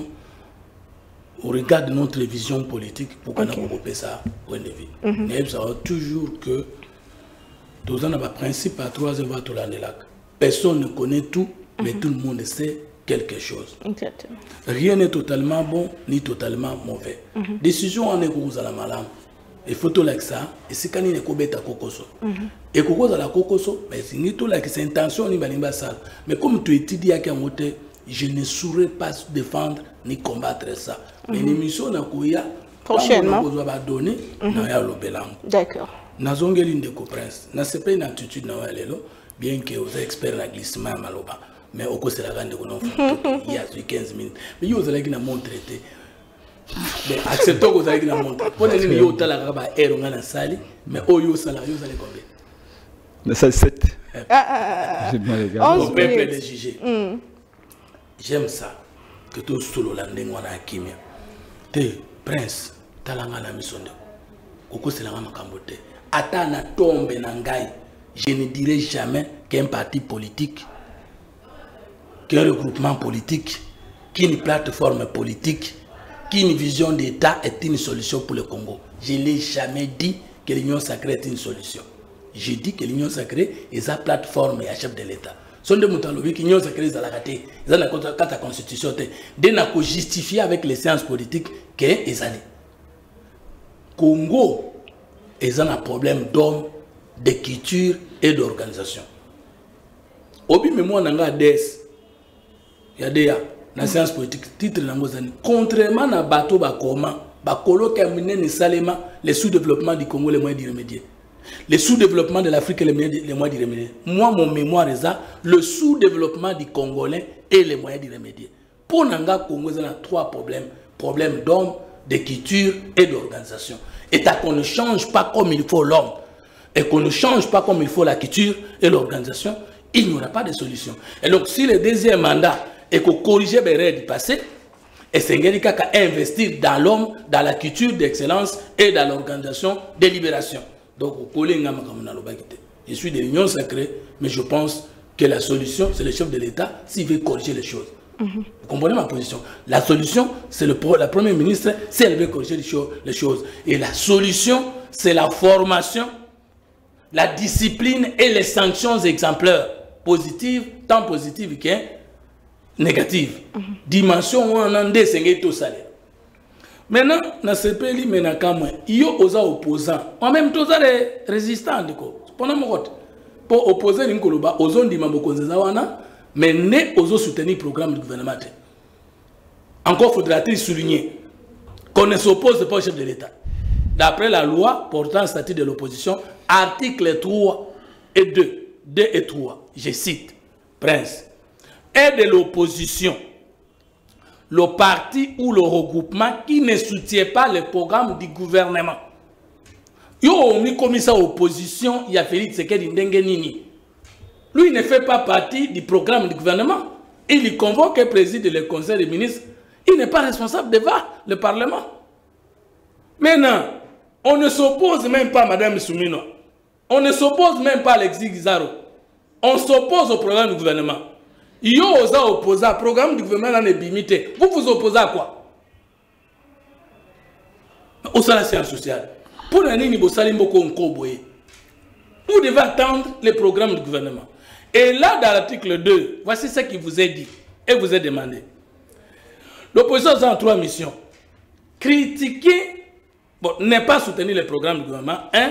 au regard de notre vision politique pour qu'on ait ça point de vue. Mais ça va toujours que tous on a un principe à trois ans tout l'année là. Personne ne connaît tout, mais tout le monde sait quelque chose. Exactement. Rien n'est totalement bon ni totalement mauvais. Mm-hmm. Décision en est à la malade. Il faut tout là que ça. Et c'est quand il est à kokoso. Et kokoso à la kokoso, mais c'est ni tout là que c'est intention ni balimba sale. Mais comme tu étudies à quel côté, je ne saurais pas défendre ni combattre ça. Mais une émission na koya prochainement on va donner na ya lobelango. D'accord. Nazongeli ndeko prince. Na c'est pas une attitude na lelo bien que vous êtes expert na glissement à maloba. Mais au cause de la grande il y a quinze minutes. Mais vous allez na montrer te. Mais acceptons que vous allez na montrer. Pour les yo tala ka ba ero ngana sali, mais oyo sala yo sala combien? Le sept. Ah j'ai bien regardé. On peut les juger. J'aime ça que tout solo la ndengwa na kimia. Te prince talanga na misonde. Koko c'est la makambo te. Ata na tombe na ngai, je ne dirai jamais qu'un parti politique, qu'un regroupement politique, qu'une plateforme politique, qu'une vision d'État est une solution pour le Congo. Je ne l'ai jamais dit que l'Union sacrée est une solution. Je dis que l'Union sacrée est sa plateforme et un chef de l'État. Son de Moutalobi, que l'Union sacrée est à la raté, ils ont la constitution, de n'a pas justifié avec les séances politiques qu'est les années. Congo, ils ont un problème d'hommes, d'écriture et d'organisation. Obi mémoire nanga D S. Ya déa na science politique titre nango zani. Contrairement na bateau ba koma, ba kolo kamine ni salema les sous-développement du Congo les moyens d'y remédier. Le sous-développement de l'Afrique et les moyens d'y remédier. Moi, mon mémoire est ça, le sous-développement du Congolais et les moyens d'y remédier. Pour Nanga Congo, il y a trois problèmes. Problème d'homme, de culture et d'organisation. Et tant qu'on ne change pas comme il faut l'homme, et qu'on ne change pas comme il faut la culture et l'organisation, il n'y aura pas de solution. Et donc, si le deuxième mandat est qu'on corrige les erreurs du passé, et c'est qu'à investir dans l'homme, dans la culture d'excellence et dans l'organisation de libération. Donc, je suis de l'Union sacrée, mais je pense que la solution, c'est le chef de l'État s'il veut corriger les choses. Mm-hmm. Vous comprenez ma position? La solution, c'est la première ministre si elle veut corriger les, cho les choses. Et la solution, c'est la formation, la discipline et les sanctions exemplaires, positives, tant positives que négatives. Mm-hmm. Dimension où on a des tout salaire. Maintenant, dans ce pays, il y a des opposants. En même temps, il y a des résistants. Pour opposer les Koloba, aux zones de mais ne aux soutenir le programme du gouvernement. Encore faudra-t-il souligner qu'on ne s'oppose pas au chef de l'État. D'après la loi portant le statut de l'opposition, articles trois et deux, deux et trois, je cite, Prince, est de l'opposition le parti ou le regroupement qui ne soutient pas le programme du gouvernement. Yo mis comme ça opposition, il y a Félix Tshisekedi Ndengenini. Lui, il ne fait pas partie du programme du gouvernement. Il convoque et préside le conseil des ministres. Il n'est pas responsable devant le Parlement. Maintenant, on ne s'oppose même pas à Mme Soumino. On ne s'oppose même pas à Alexis Guizaro. On s'oppose au programme du gouvernement. Il y a aux opposés au programme du gouvernement dans les bimités. Vous vous opposez à quoi? Au sein de la science sociale. Pour l'année, vous devez attendre les programmes du gouvernement. Et là, dans l'article deux, voici ce qui vous est dit et vous est demandé. L'opposition a trois missions. Critiquer, bon, ne pas soutenir les programmes du gouvernement. Un,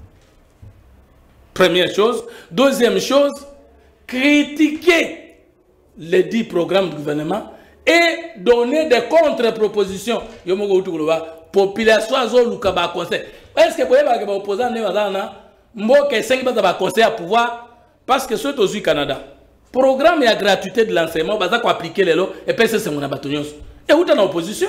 première chose. Deuxième chose, critiquer les dix programmes du gouvernement et donner des contre-propositions. Population a conseil. Est-ce que vous pouvez vous opposer à un conseil à pouvoir? Parce que c'est au Canada. Programme et la gratuité de l'enseignement, vous allez appliquer les lois et puis c'est mon abattement. Et vous êtes en opposition.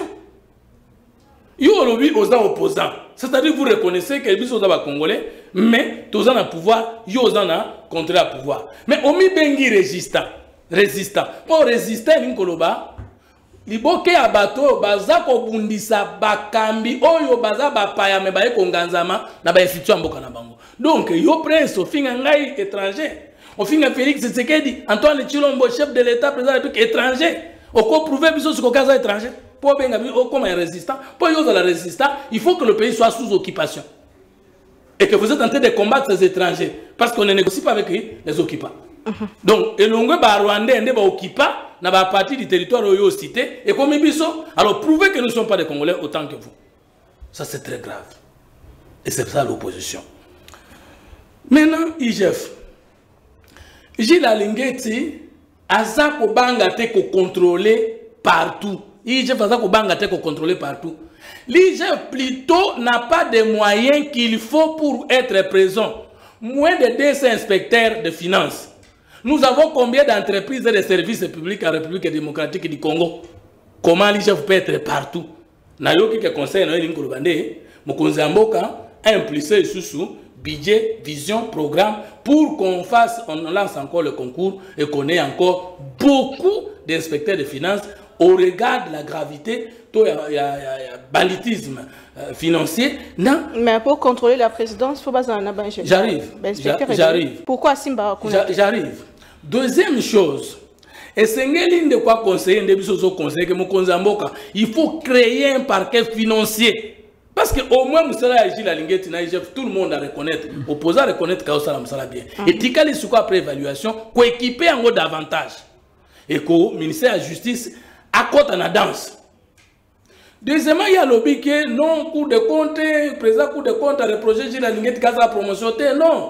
Vous êtes aux opposants. C'est-à-dire que vous reconnaissez que vous êtes Congolais, mais vous êtes en pouvoir, vous êtes en contre le pouvoir. Mais au milieu bengi résistant. Résistant. Pour résister, Ninkoloba, liboke ya bato baza ko bundisa bakambi oyo baza bapaya me baye konganzama na ba institution mboka na bango. Donc yo prince ofinga ngai étranger, ofinga Félix Tshisekedi, Antoine Tshilombo chef de l'État président de la République étranger, oko prouver biso ce kaza étranger. Pour benga bi comme un résistant, pour yo la résistant, il faut que le pays soit sous occupation. Et que vous êtes en train de combattre ces étrangers parce qu'on ne négocie pas avec les occupants. Uh-huh. Donc, et l'on va Rwandais ne va occuper na ba partie du territoire où ils cité et comme biso, alors prouvez que nous ne sommes pas des Congolais autant que vous. Ça c'est très grave. Et c'est ça l'opposition. Maintenant, I G F. Gilles Alingeti aza ko banga te ko contrôler partout. I G F aza ko banga te ko contrôler partout. L'I G F plutôt n'a pas de moyens qu'il faut pour être présent. Moins de deux cents inspecteurs de finances. Nous avons combien d'entreprises et de services publics en République démocratique du Congo? Comment l'I G F peut être partout? Nayoki ke conseil na Elingo Lubande, Mokonzi Mboka a impulsé sous budget, vision, programme pour qu'on fasse, on lance encore le concours et qu'on ait encore beaucoup d'inspecteurs de finances au regard de la gravité, il y a banditisme euh, financier. Non. Mais pour contrôler la présidence, il faut pas en avoir. J'arrive. J'arrive. Pourquoi Simba? J'arrive. Deuxième chose, et c'est une de quoi conseiller, conseiller que Mokonzi Mboka, il faut créer un parquet financier. Parce qu'au moins, tout le monde a reconnaître, opposé à reconnaître que ça va bien. Et Tikali Souko après évaluation, pour équiper en gros davantage. Et que le ministère de la Justice accote en danse. Deuxièmement, il y a lobby que non, cours de compte, président cours de compte, le projet de la promotion, non.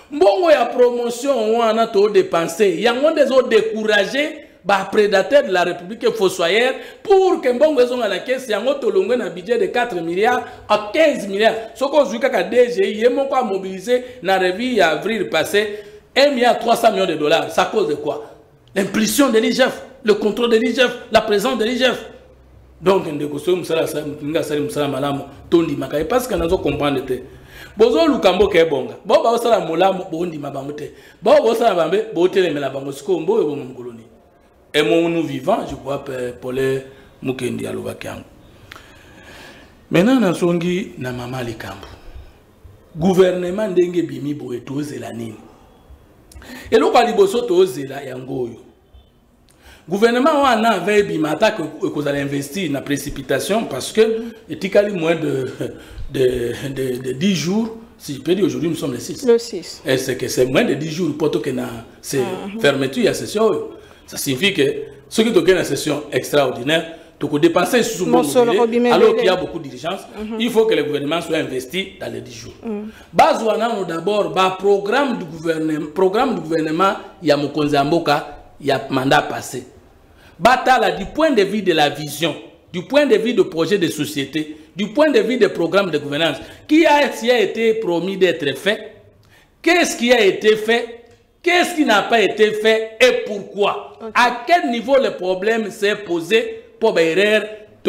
mbongo ya promotion wana to dépenser yango ndezo décourager ba prédateurs de la République fossoyeur pour que mbongo ezonga na caisse yango tolongwe na budget de quatre milliards à quinze milliards soko zuka ka D G I yemo kwa mobiliser na revue ya avril passé un milliard trois cents millions de dollars. Ça cause de quoi? L'impulsion de l'I G F, le contrôle de l'I G F, la présence de l'I G F. Donc ndeko so musala sa nga sali musala malamu tondi makaye parce que nazo comprendre te. Bozo lukambo ke bonga. Bo ba osala molamu bondi mabango te. Bo bo osala bambe bo telemela bango siko mbo ebo mkoloni. Et mon nous vivant, je crois, Paul Mukendi Alovakiang. Maintenant, na songi na mama likambo. Gouvernement ndenge bimi bo etoze la nini. Et lo kwa liboso toze la yangoyo. Gouvernement wana avait bima attaque que vous allez investir na précipitation parce que etikali moins de de de de dix jours. Si je peux dire aujourd'hui nous sommes le six. Le six. Et c'est que c'est moins de dix jours pour que na c'est mm-hmm. fermeture ya session. Ça signifie que ceux qui ont une session extraordinaire, tu peux dépenser sous mon alors qu'il y a beaucoup d'urgence, mm-hmm. il faut que le gouvernement soit investi dans les dix jours. Mm. D'abord, le programme du gouvernement, programme du gouvernement, il y a Mokonzi Mboka, il y a mandat passé. Batala du point de vue de la vision, du point de vue du projet de société, du point de vue des programmes de gouvernance, qui a, qui a été promis d'être fait, qu'est-ce qui a été fait? Qu'est-ce qui n'a pas été fait et pourquoi? Okay. À quel niveau le problème s'est posé pour erreur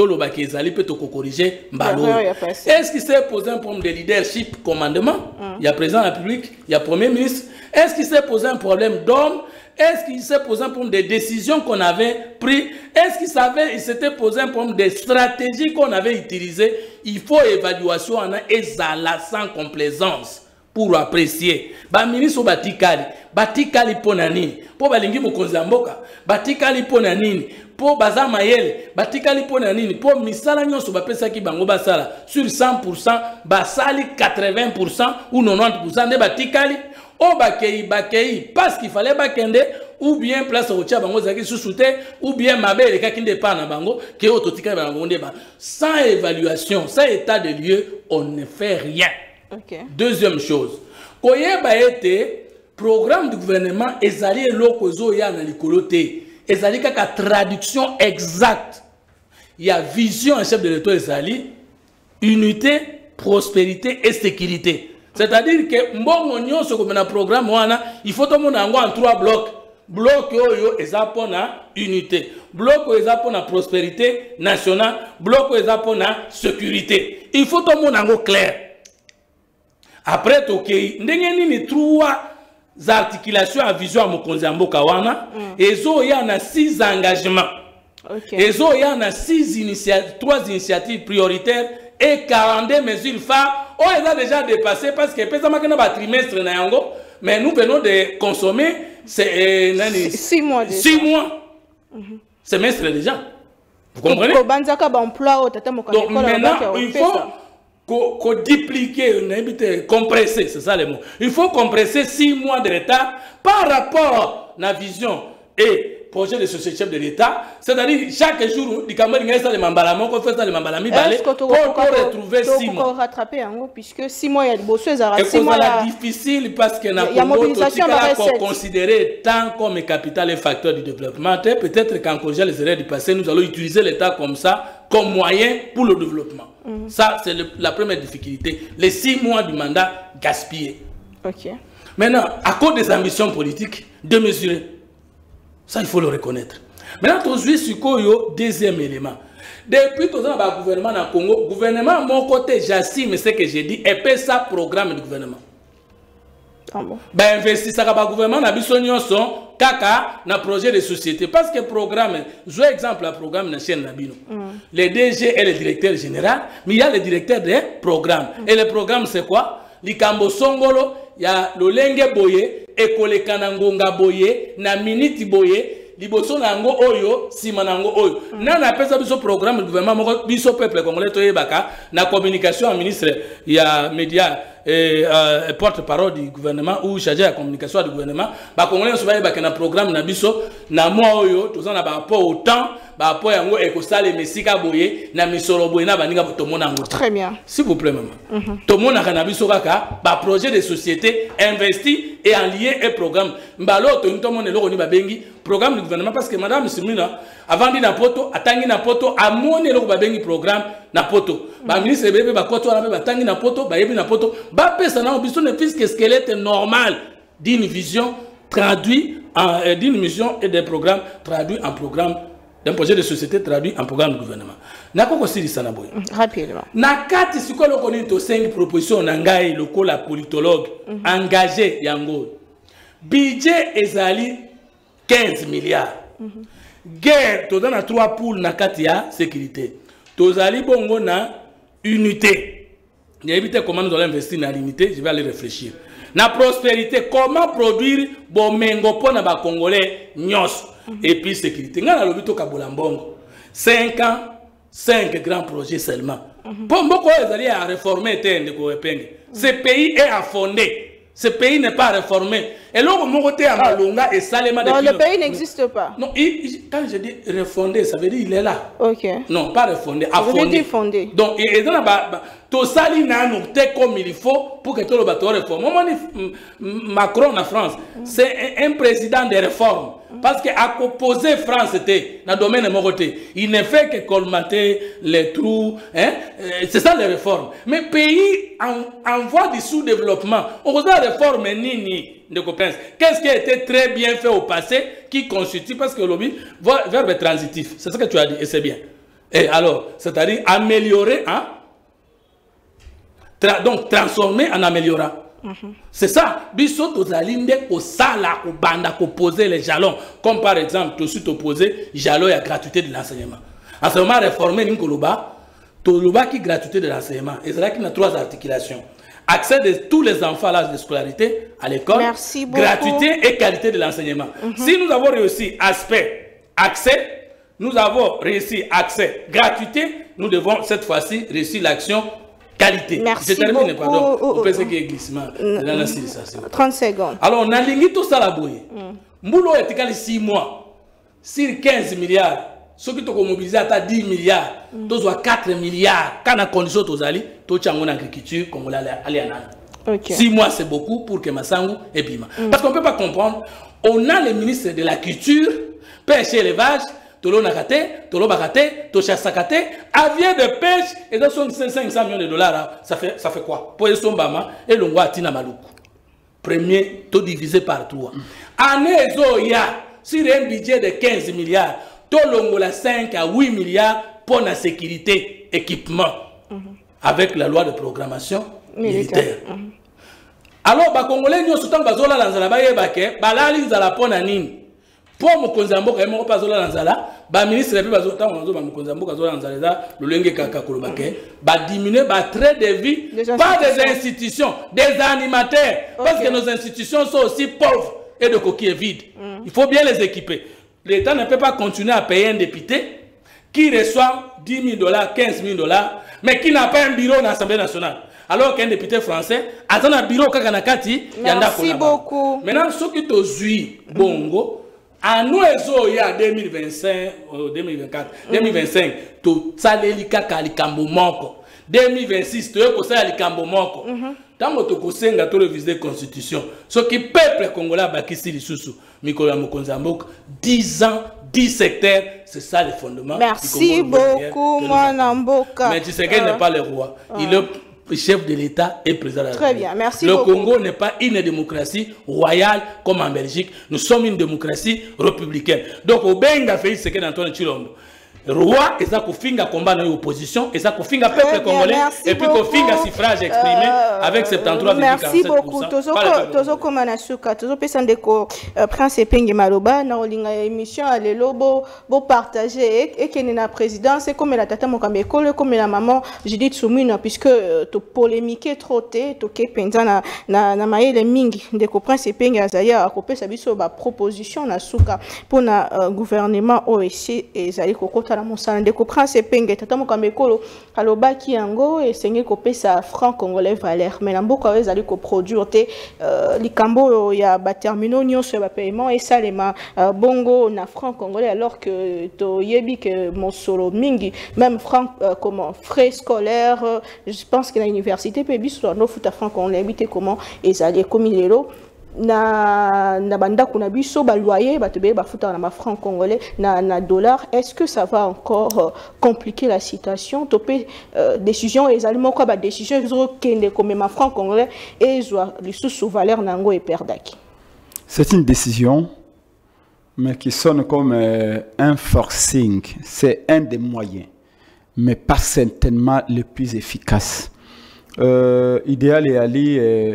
corriger? Est-ce qu'il s'est posé un problème de leadership, commandement? Mm. Il y a président de la République, il y a premier ministre. Est-ce qu'il s'est posé un problème d'homme? Est-ce qu'il s'est posé un problème de décisions qu'on avait prises? Est-ce qu'il savait, il s'était posé un problème de stratégie qu'on avait utilisée? Il faut évaluation en et sans complaisance. Pour apprécier. Ba ministre batikali, batikali pona nini? Po balingi Mokonzi Mboka, batikali pona nini? Po baza mayele, batikali pona nini? Po misala nyonso bapesa ki bango basala sur cent pour cent, basali quatre-vingts pour cent ou quatre-vingt-dix pour cent de batikali. O bakei bakei parce qu'il fallait bakende ou bien place au tia bango zaki sous-souté ou bien mabele kakinde pa na bango ke ototika bango ndeba. Sans évaluation, sans état de lieu, on ne fait rien. Okay. Deuxième chose, koyeba été programme du gouvernement ezali eloko zo ya na likolo te, ezali kaka traduction exacte. Il y a vision en chef de l'État ezali unité, prospérité et sécurité. C'est-à-dire que mbongo nyonso ko na programme wana, il faut to mona ngo en trois blocs. Bloc oyo ezapona unité, bloc oyo ezapona prospérité nationale, bloc oyo ezapona sécurité. Il faut to mona ngo clair. Après, il y a trois articulations à vision à Mokonzi Mboka wana. Et il y a six engagements. Et il y a six initiatives, trois initiatives prioritaires et quarante-deux mesures phares. On les a déjà dépassées parce que peut-être qu'il y a un trimestre, mais nous venons de consommer six mois. Six mois. Semestre déjà. Vous comprenez? Donc maintenant, il faut qu'on dupliquer, compresser, c'est ça le mot. Il faut compresser six mois de retard par rapport à la vision et projet de société chef de l'État. C'est-à-dire chaque jour, il y a des mambalamons qu'on fait ça, les mambalami balais, pour retrouver six mois. Rattraper, puisque six mois, il y a des bosses à rattraper. Et c'est difficile parce que la mobilisation est considérée tant comme capital et facteur du développement. Peut-être qu'en corrigeant les erreurs du passé, nous allons utiliser l'État comme ça, comme moyen pour le développement. Mm. Ça, c'est la première difficulté. Les six mois du mandat gaspillés. Okay. Maintenant, à cause des ambitions politiques, de mesurer. Ça, il faut le reconnaître. Maintenant, aujourd'hui, sur le deuxième élément. Depuis tout le temps, le gouvernement dans le Congo, le gouvernement, mon côté, j'assume ce que j'ai dit, et puis ça, programme du gouvernement. Ah bon? Ben, investisseur le gouvernement, na bisonyo son, kaka, na projet de société. Parce que le programme, je vais exemple le programme na chaîne Nabino. Mm. Le D G est le directeur général, mais il y a le directeur des programmes. Mm. Et le programme, c'est quoi? Likambo Songolo, il y a le Lenge Boye, Ekole Kanangonga Boye, na Miniti Boye, liboso nango oyo, sima nango oyo. Mm. Na na pesa biso programme du gouvernement, biso peuple congolais toye baka, na communication au ministre, il y a média eh, euh, porte-parole du gouvernement ou chargé de la communication du gouvernement, ba congolais so ba ba na programme na biso na moi oyo toza na ba rapport au temps, ba rapport yango ekosala mesika boye na misolo boye na baninga tomona ngo. Très bien. S'il vous plaît maman. Mm -hmm. Tomona kana biso kaka ba projet de société investi et en lien et programme. Mbalo to ntomone loko ni ba bengi programme du gouvernement parce que madame Simina avant di na poto atangi na poto amone loko ba bengi programme na poto. Mm -hmm. Ba ministre bebe ba koto na ba tangi na poto ba yebi na poto ba pesa na biso ne puisque squelette normal d'une vision traduit en euh, d'une mission et des programmes traduits en programme d'un projet de société traduit en programme du gouvernement. Nakoko siri sana boy. Rapidement. Nakati sikolo koni to cinq propositions nangai loko la politologue mm -hmm. engagé yango. Budget ezali quinze milliards. Mm -hmm. Guerre to dans trois poules nakati ya sécurité. Tozali bongo na unité. N'évitez comment nous allons investir dans l'unité, je vais aller réfléchir. Na prospérité, comment produire bomengo po na ba congolais nyos et puis sécurité. Ngana lobito kabulambongo. cinq ans, cinq grands projets seulement. Pour mboko ezali à réformer tende ko epenge. Ce pays est à fonder. Ce pays n'est pas réformé. Et là, mon côté à Malonga et Salema de. Non, le pays n'existe pas. Non, il, il, quand je dis refondé, ça veut dire il est là. Ok. Non, pas refondé, à fonder. fonder. Fondé. Donc, et dans la tout ça, il n'a comme il faut pour que tout le bateau réforme. Macron en France, c'est un, un président de réforme. Parce qu'à opposer France, dans le domaine de mon côté, il ne fait que colmater les trous. Hein? C'est ça les réformes. Mais pays en, en voie de sous-développement, on a des réformes ni de compétences. Qu'est-ce qui a été très bien fait au passé qui constitue, parce que le verbe est transitif. C'est ce que tu as dit et c'est bien. Et alors, c'est-à-dire améliorer, hein? Tra donc transformer en améliorant. Mm-hmm. C'est ça. Biso tozalinde ko sala ko banda ko poser les jalons. Comme par exemple, tout de suite opposé jalons à gratuité de l'enseignement. Enseignement réformé n'ikoloba, toloba qui gratuité de l'enseignement. Et c'est là qu'il y a trois articulations. Accès de tous les enfants à l'âge de scolarité à l'école, gratuité et qualité de l'enseignement. Mm-hmm. Si nous avons réussi aspect accès, nous avons réussi accès gratuité, nous devons cette fois-ci réussir l'action qualité. Merci je termine, beaucoup. Pardon. Oh, Vous pensez qu'il y a glissement. Mm. trente secondes. Alors, on a ligné tout ça là-bas. Mboulo est six mois. Sur quinze milliards, ceux qui ont mobilisé à dix milliards, tous ont quatre milliards. Quand on a condition tous ali, tout chango en agriculture, comme on l'a allé en okay. six mois, c'est beaucoup pour que Massango et Pima. Mm. Parce qu'on ne peut pas comprendre. On a le ministre de la culture, pêche et élevage, Tolo Nakate, Tolo Bakate, Tosha Sakate, avion de pêche, et dans son cinq cents millions de dollars, ça fait, ça fait quoi? Pour son Bama et l'ongwa Tina Maloukou. Premier, taux divisé par trois. Année Zoya, sur un budget de quinze milliards, Tolo la cinq à huit milliards pour la sécurité, équipement, mm-hmm. avec la loi de programmation militaire. militaire. Mm-hmm. Alors, les Congolais, nous sommes tous les Congolais, balali nzala pona nini? Pour mon konzambo, quand pas zola lanzala, ba ministre et puis ba zota on ba mon konzambo zola lanzala, le lenge kaka kolobake, ba diminuer ba trait de vie, pas des institutions, des animateurs, okay. Parce que nos institutions sont aussi pauvres et de coquilles vides. Mm. Il faut bien les équiper. L'État ne peut pas continuer à payer un député qui reçoit dix mille dollars, quinze mille dollars, mais qui n'a pas un bureau dans l'Assemblée nationale. Alors qu'un député français a un bureau kakanakati, merci beaucoup. Maintenant, ceux qui te jouent bongo. À nous, il y a deux mille vingt-cinq, deux mille vingt-quatre, deux mille vingt-cinc, tout ça, les kaka likambo moko. deux mille vingt-six, tu es ça likambo moko. Tant que tu as la réviser la constitution, ce qui peuple congolais a bakisi les sous-sous, Mikola Mokonzambok, dix ans, dix secteurs, c'est ça le fondement. Merci beaucoup, Mwanamboka. Mais tu sais qu'il n'est pas le roi. Il est chef de l'État et président de la République. Très bien, merci le beaucoup. Le Congo n'est pas une démocratie royale comme en Belgique. Nous sommes une démocratie républicaine. Donc, au Benga Félix Sekedi Antoine Tshilombo, roi, et ça qu'on finga combat dans l'opposition, et ça qu'on finga peuple congolais, et puis qu'on finga suffrage exprimé euh, avec soixante-treize virgule quarante-sept pour cent. Merci beaucoup. Tozo Komanasuka, Tozo Pesandeko, Prince Epenge Maloba, na olinga émission à l'élobo, bo partager, et qui est la présidence, et comme la tata Mokambeko, comme la maman Judith Soumuna, puisque tu polémiquer trop, tu es penza na na na maïle mingi, de ko Prince Epenge Azaya, à couper sa biso ba proposition na suka pour na gouvernement O S C et Zali Kokota na mosala ndeko prince penge tata mokamekolo alobaki yango esengi kopesa franc congolais valeur mais na mboka oyo ezali koproduire te uh, likambo ya baterminaux nyonso ya bapaiement esalema uh, bongo na franc congolais alors que toyebi que mosolo mingi même franc uh, comment frais scolaires uh, je pense que na université pe biso no futa franc congolais bité comment ezali komi lelo na na banda kuna biso ba loyer ba tebe ba futa na ba franc congolais na na dollar. Est-ce que ça va encore euh, compliquer la situation topé euh, décision ezali moko ba décision zo kende comme ma franc congolais et zo les sous valeur nango et perdaki? C'est une décision mais qui sonne comme euh, un forcing. C'est un des moyens mais pas certainement le plus efficace. Euh, idéal et ali euh,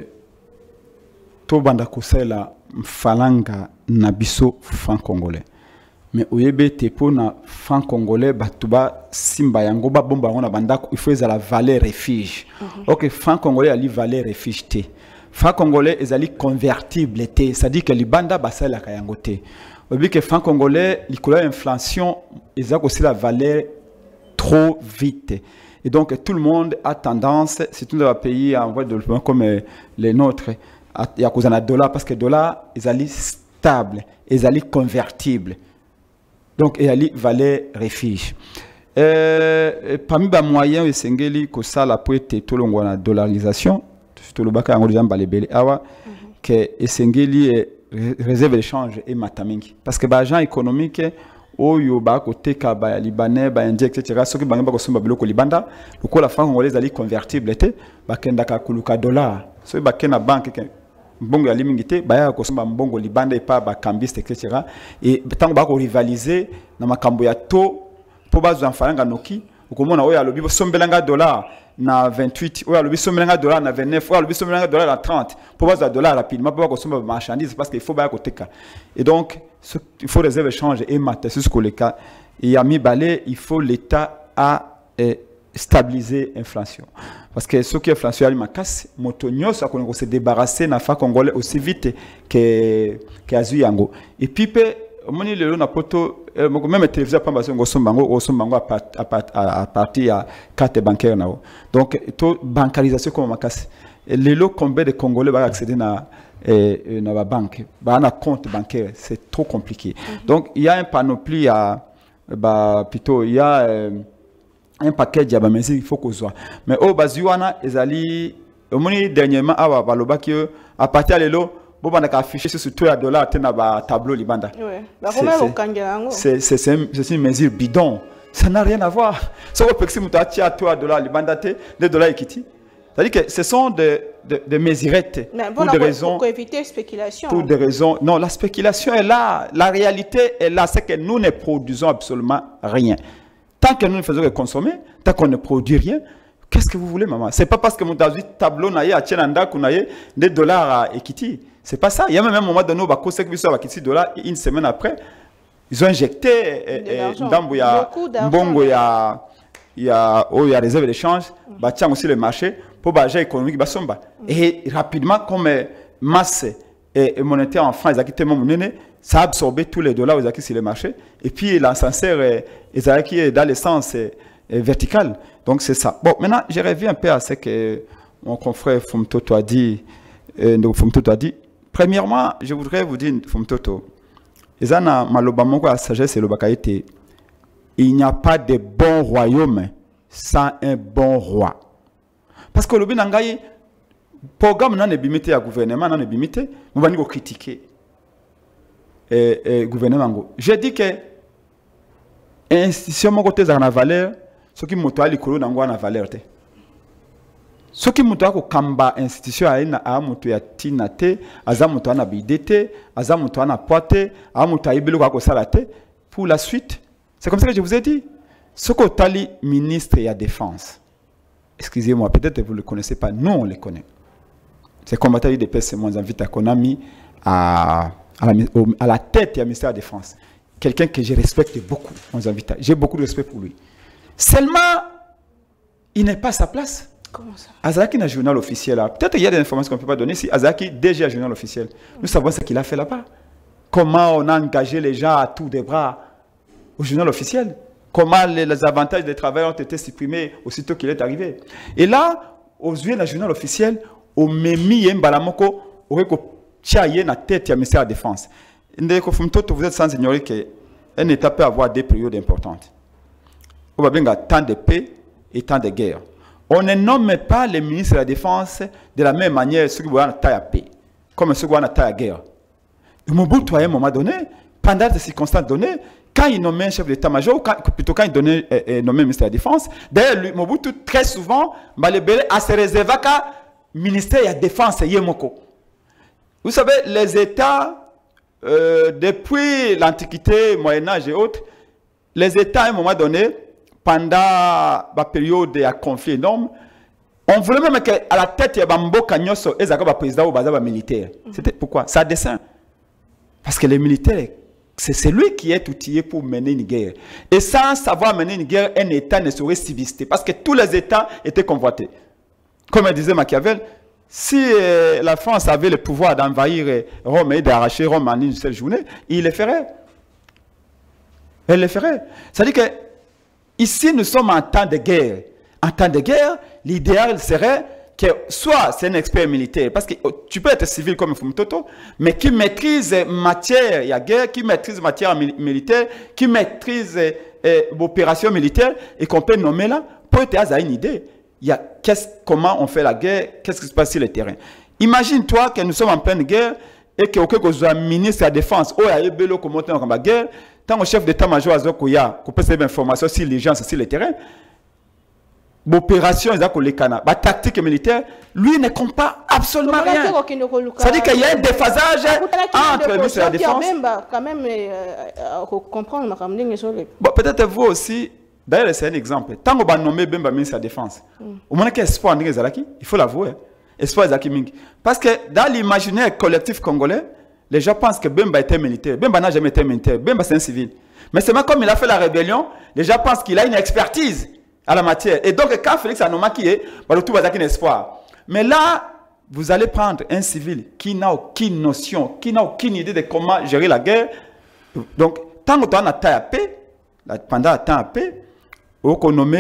to banda kosela falanga na biso franc congolais mais oyebe te na franc congolais batuba simba yango ba bomba ngona banda il faut ezala valeur refuge. Mm -hmm. OK, franc congolais ali valeur refuge te. Franc congolais ezali convertible te, c'est-à-dire que libanda basala ka yango te. Oyebi que franc congolais likolo inflation ezako aussi la valeur trop vite. Et donc tout le monde a tendance, c'est tout un pays en voie de développement comme les nôtres, il y a cause de dollar parce que dollar ils allaient stable, ils allaient convertible, donc ils allaient valer refuge. Euh, parmi les moyens ils s'engagent que ça la pour être tout le monde la dollarisation, tout le baka en disant balébélé awa que ils s'engagent réserve d'échange et matamingi parce que l'argent économique oyo ba côté ka ba libanais ba indien et cetera ceux qui banga ba ko somba biloko libanda loko la franc congolais ali convertible te ba kenda ka kuluka dollar so ba kena banque mbongo ya limingité ba ya ko somba mbongo libanda et pas ba cambiste et cetera et tango ba ko rivaliser na makambo ya to po bazo faranga noki ukomona oyo alobi sombelanga dollar na vingt-huit oyo alobi sombelanga dollar na vingt-neuf oyo alobi sombelanga dollar na trente po bazo dollar rapidement po ba ko somba marchandise parce qu'il faut ba ko teka et donc il faut réserver échange et mater c'est ce que le cas et à mi balé il faut l'état à eh, stabiliser l'inflation parce que ce qui est inflation ali makasi motonyo ça qu'on se débarrasser na fa congolais aussi vite que que azuyango et puis pe moni lelo na poto même télévision pas baso ngo sombango ngo sombango à partir à carte bancaire nao donc to bancarisation comme makasi lelo combien de congolais va accéder na et dans la banque, bah un compte bancaire, c'est trop compliqué. Mm-hmm. Donc il y a un panoplie à, bah plutôt il y a euh, un paquet de mesures il faut qu'on soit. Mais au bazuana ils allaient au moins dernièrement à baloba que à partir de là, bon on a affiché sur tout à dollar tena ba tableau libanda. C'est c'est c'est une mesure bidon. Ça n'a rien à voir. Ça au pexi mutachi à toi dollar libanda te les dollars equity. C'est-à-dire que ce sont des, des, des mesurettes pour des raisons. Pour éviter spéculation. Pour des raisons. Non, la spéculation est là. La réalité est là. C'est que nous ne produisons absolument rien. Tant que nous ne faisons que consommer, tant qu'on ne produit rien, qu'est-ce que vous voulez, maman? Ce n'est pas parce que mon tableau n'a à Tchenanda qu'on a des dollars à Ekiti. Ce n'est pas ça. Il y a même un moment donné où on a Ekiti dollars et une semaine après, ils ont injecté dans Mbongo, il y a. Il y a oh, il y a réserve d'échange, mm. bah tiens aussi le marché pour l'argent économique bah somba mm. et rapidement comme masse et, et monétaire en France, ils ont tellement monnaie, ça a absorbé tous les dollars qui sur le marché et puis l'ascenseur est qui est dans le sens vertical. Donc c'est ça. Bon, maintenant je reviens un peu à ce que mon confrère Fumtoto a dit. Euh, Fumtoto a dit. Premièrement, je voudrais vous dire Fumtoto, ezana maloba moko a sagesse et le bakaite. Il n'y a pas de bon royaume sans un bon roi. Parce que le binangaye, programme n'a bimité à gouvernement n'a bimité, vous allez critiquer le gouvernement. Je dis que institution mon côté na valeur, ce qui moto ali kolo nango na valeur te. Ce qui moto ko kamba institution aina a moto ya tinate, aza moto na bidete, aza moto na poite, a moto ibelo ko salate pour la suite. C'est comme ça que je vous ai dit. Ce que Tali, ministre de la Défense, excusez-moi, peut-être que vous ne le connaissez pas, nous on le connaît. C'est comme Tali de P S, moi j'invite à qu'on a mis à, à, la, à la tête du ministère de la Défense. Quelqu'un que je respecte beaucoup, j'ai beaucoup de respect pour lui. Seulement, il n'est pas à sa place. Comment ça? Azaki n'a journal officiel là. Peut-être qu'il y a des informations qu'on ne peut pas donner. Si Azaki déjà journal officiel, nous savons ce qu'il a fait là-bas. Comment on a engagé les gens à tout des bras au journal officiel. comment les, les avantages des travailleurs ont été supprimés aussitôt qu'il est arrivé. Et là, aux yeux du journal officiel, au Memi Mbalamoko, au Tchaye na tête du ministère de la Défense. Vous êtes sans ignorer qu'un État peut avoir des périodes importantes. On va bien avoir temps de paix et temps de guerre. On ne nomme pas les ministres de la Défense de la même manière ceux qui ont la taille à paix, comme ceux qui ont la taille à guerre. Mobutu, à un moment donné, pendant des circonstances données, quand il nommait un chef d'état-major, plutôt quand il donnait euh, nommé ministre de la Défense, d'ailleurs, Mobutu, très souvent, a se réservé qu'à ministère de la Défense, Yemoko. Vous savez, les États, euh, depuis l'Antiquité, Moyen-Âge et autres, les États, à un moment donné, pendant la période de conflit énorme, on voulait même qu'à la tête, il y a un Kanyoso et un président ou un militaire. C'était pourquoi? Ça a dessein. Parce que les militaires, c'est celui qui est outillé pour mener une guerre. Et sans savoir mener une guerre, un État ne serait civilisé. Parce que tous les États étaient convoités. Comme disait Machiavel, si euh, la France avait le pouvoir d'envahir euh, Rome et d'arracher Rome en une seule journée, il le ferait. Elle le ferait. C'est-à-dire que ici, nous sommes en temps de guerre. En temps de guerre, l'idéal serait que soit c'est un expert militaire, parce que tu peux être civil comme Fumtoto, mais qui maîtrise matière, il y a guerre, qui maîtrise matière militaire, qui maîtrise euh, opération militaire, et qu'on peut nommer là, pour être une idée. Il y a comment on fait la guerre, qu'est-ce qui se passe sur le terrain. Imagine-toi que nous sommes en pleine guerre, et que aucun soit ministre de la Défense, ou il y a eu Bello comme dans la guerre, tant que chef d'état-major a qu'on peut faire des informations sur les gens, sur le terrain, l'opération, la tactique militaire, lui ne compte pas absolument rien. C'est-à-dire qu'il y a un déphasage entre le ministre de la Défense. Quand même, comprendre. Bon, peut-être vous aussi, d'ailleurs, c'est un exemple. Tant qu'on va nommer Bemba ministre de la Défense, au moins qu'il y a espoir, il faut l'avouer. Espoir Zaki. Parce que dans l'imaginaire collectif congolais, les gens pensent que Bemba était militaire. Bemba n'a jamais été militaire. Bemba, c'est un civil. Mais seulement comme il a fait la rébellion, les gens pensent qu'il a une expertise à la matière. Et donc, quand Félix Anoma qui est, bah, le tout va être un espoir. Mais là, vous allez prendre un civil qui n'a aucune notion, qui n'a aucune idée de comment gérer la guerre. Donc, tant que tu as un temps à paix, pendant un temps à paix, on nomme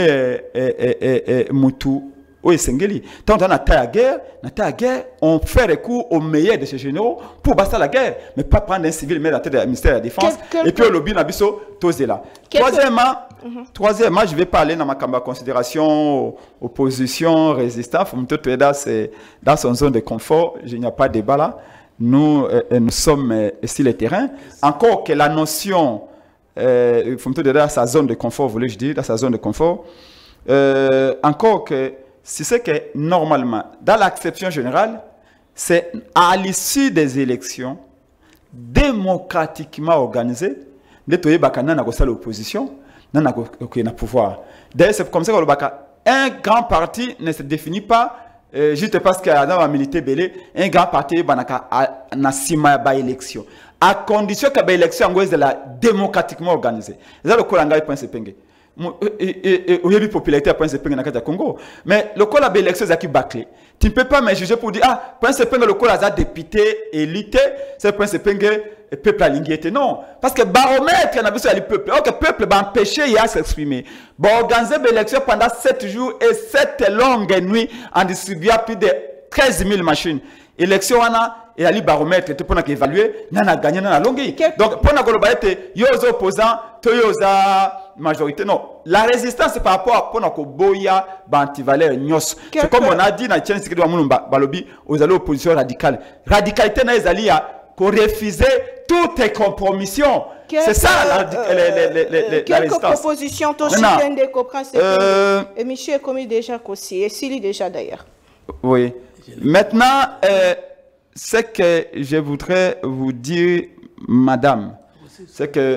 Moutou ou Sengeli. Tant que tu as un temps à guerre, à guerre, on fait recours aux meilleurs de ces généraux pour basta la guerre, mais pas prendre un civil, mais la tête du ministère de la Défense. Quel, et puis, au lobby, Nabiso, tosé là. Troisièmement, mm-hmm. Troisièmement, je vais parler dans ma considération, opposition, résistance. Dans son zone de confort, il n'y a pas de débat là. Nous, euh, nous sommes euh, sur le terrain. Encore que la notion, euh, il faut me dire dans sa zone de confort, voulais-je dire, dans sa zone de confort, euh, encore que c'est ce que normalement, dans l'acception générale, c'est à l'issue des élections démocratiquement organisées, de toyer bakana na kosa l'opposition, na na na pouvoir. D'ailleurs, c'est comme ça que un grand parti ne se définit pas euh, juste parce qu'il y a dans milité belé, un grand parti banaka na sima ba élection. À condition que ba élection anglaise de la démocratiquement organisée. C'est le kolanga point sepenge. Et il popularité à point sepenge na Congo. Mais le col a élection zaki bâclé. Tu ne peux pas me juger pour dire ah point sepenge le col a député élité, c'est point sepenge peuple aligné. Non, parce que baromètre n'a pas le peuple. Ok, peuple va empêcher il a s'exprimer. Bon, organiser l'élection pendant sept jours et sept longues nuits en distribuant plus de treize mille machines. Élection on a et ali baromètre pour évaluer n'a gagné dans la longue. Donc pour na globalité, yo aux opposants, to yo aux majorité. Non, la résistance c'est par rapport à pour na ko boya bantivaleur nyos. C'est comme on a dit dans Tchèque que Mulumba balobi aux alliés opposition radicale. Radicalité na ezali ya qu'on refusait toutes les compromissions. C'est ça la, euh, les, les, les, les, la résistance. Quelques propositions, toi, chacun des comprends, euh, et Michel est commis déjà aussi, et Sili déjà d'ailleurs. Oui. Maintenant, euh, ce que je voudrais vous dire, madame, c'est que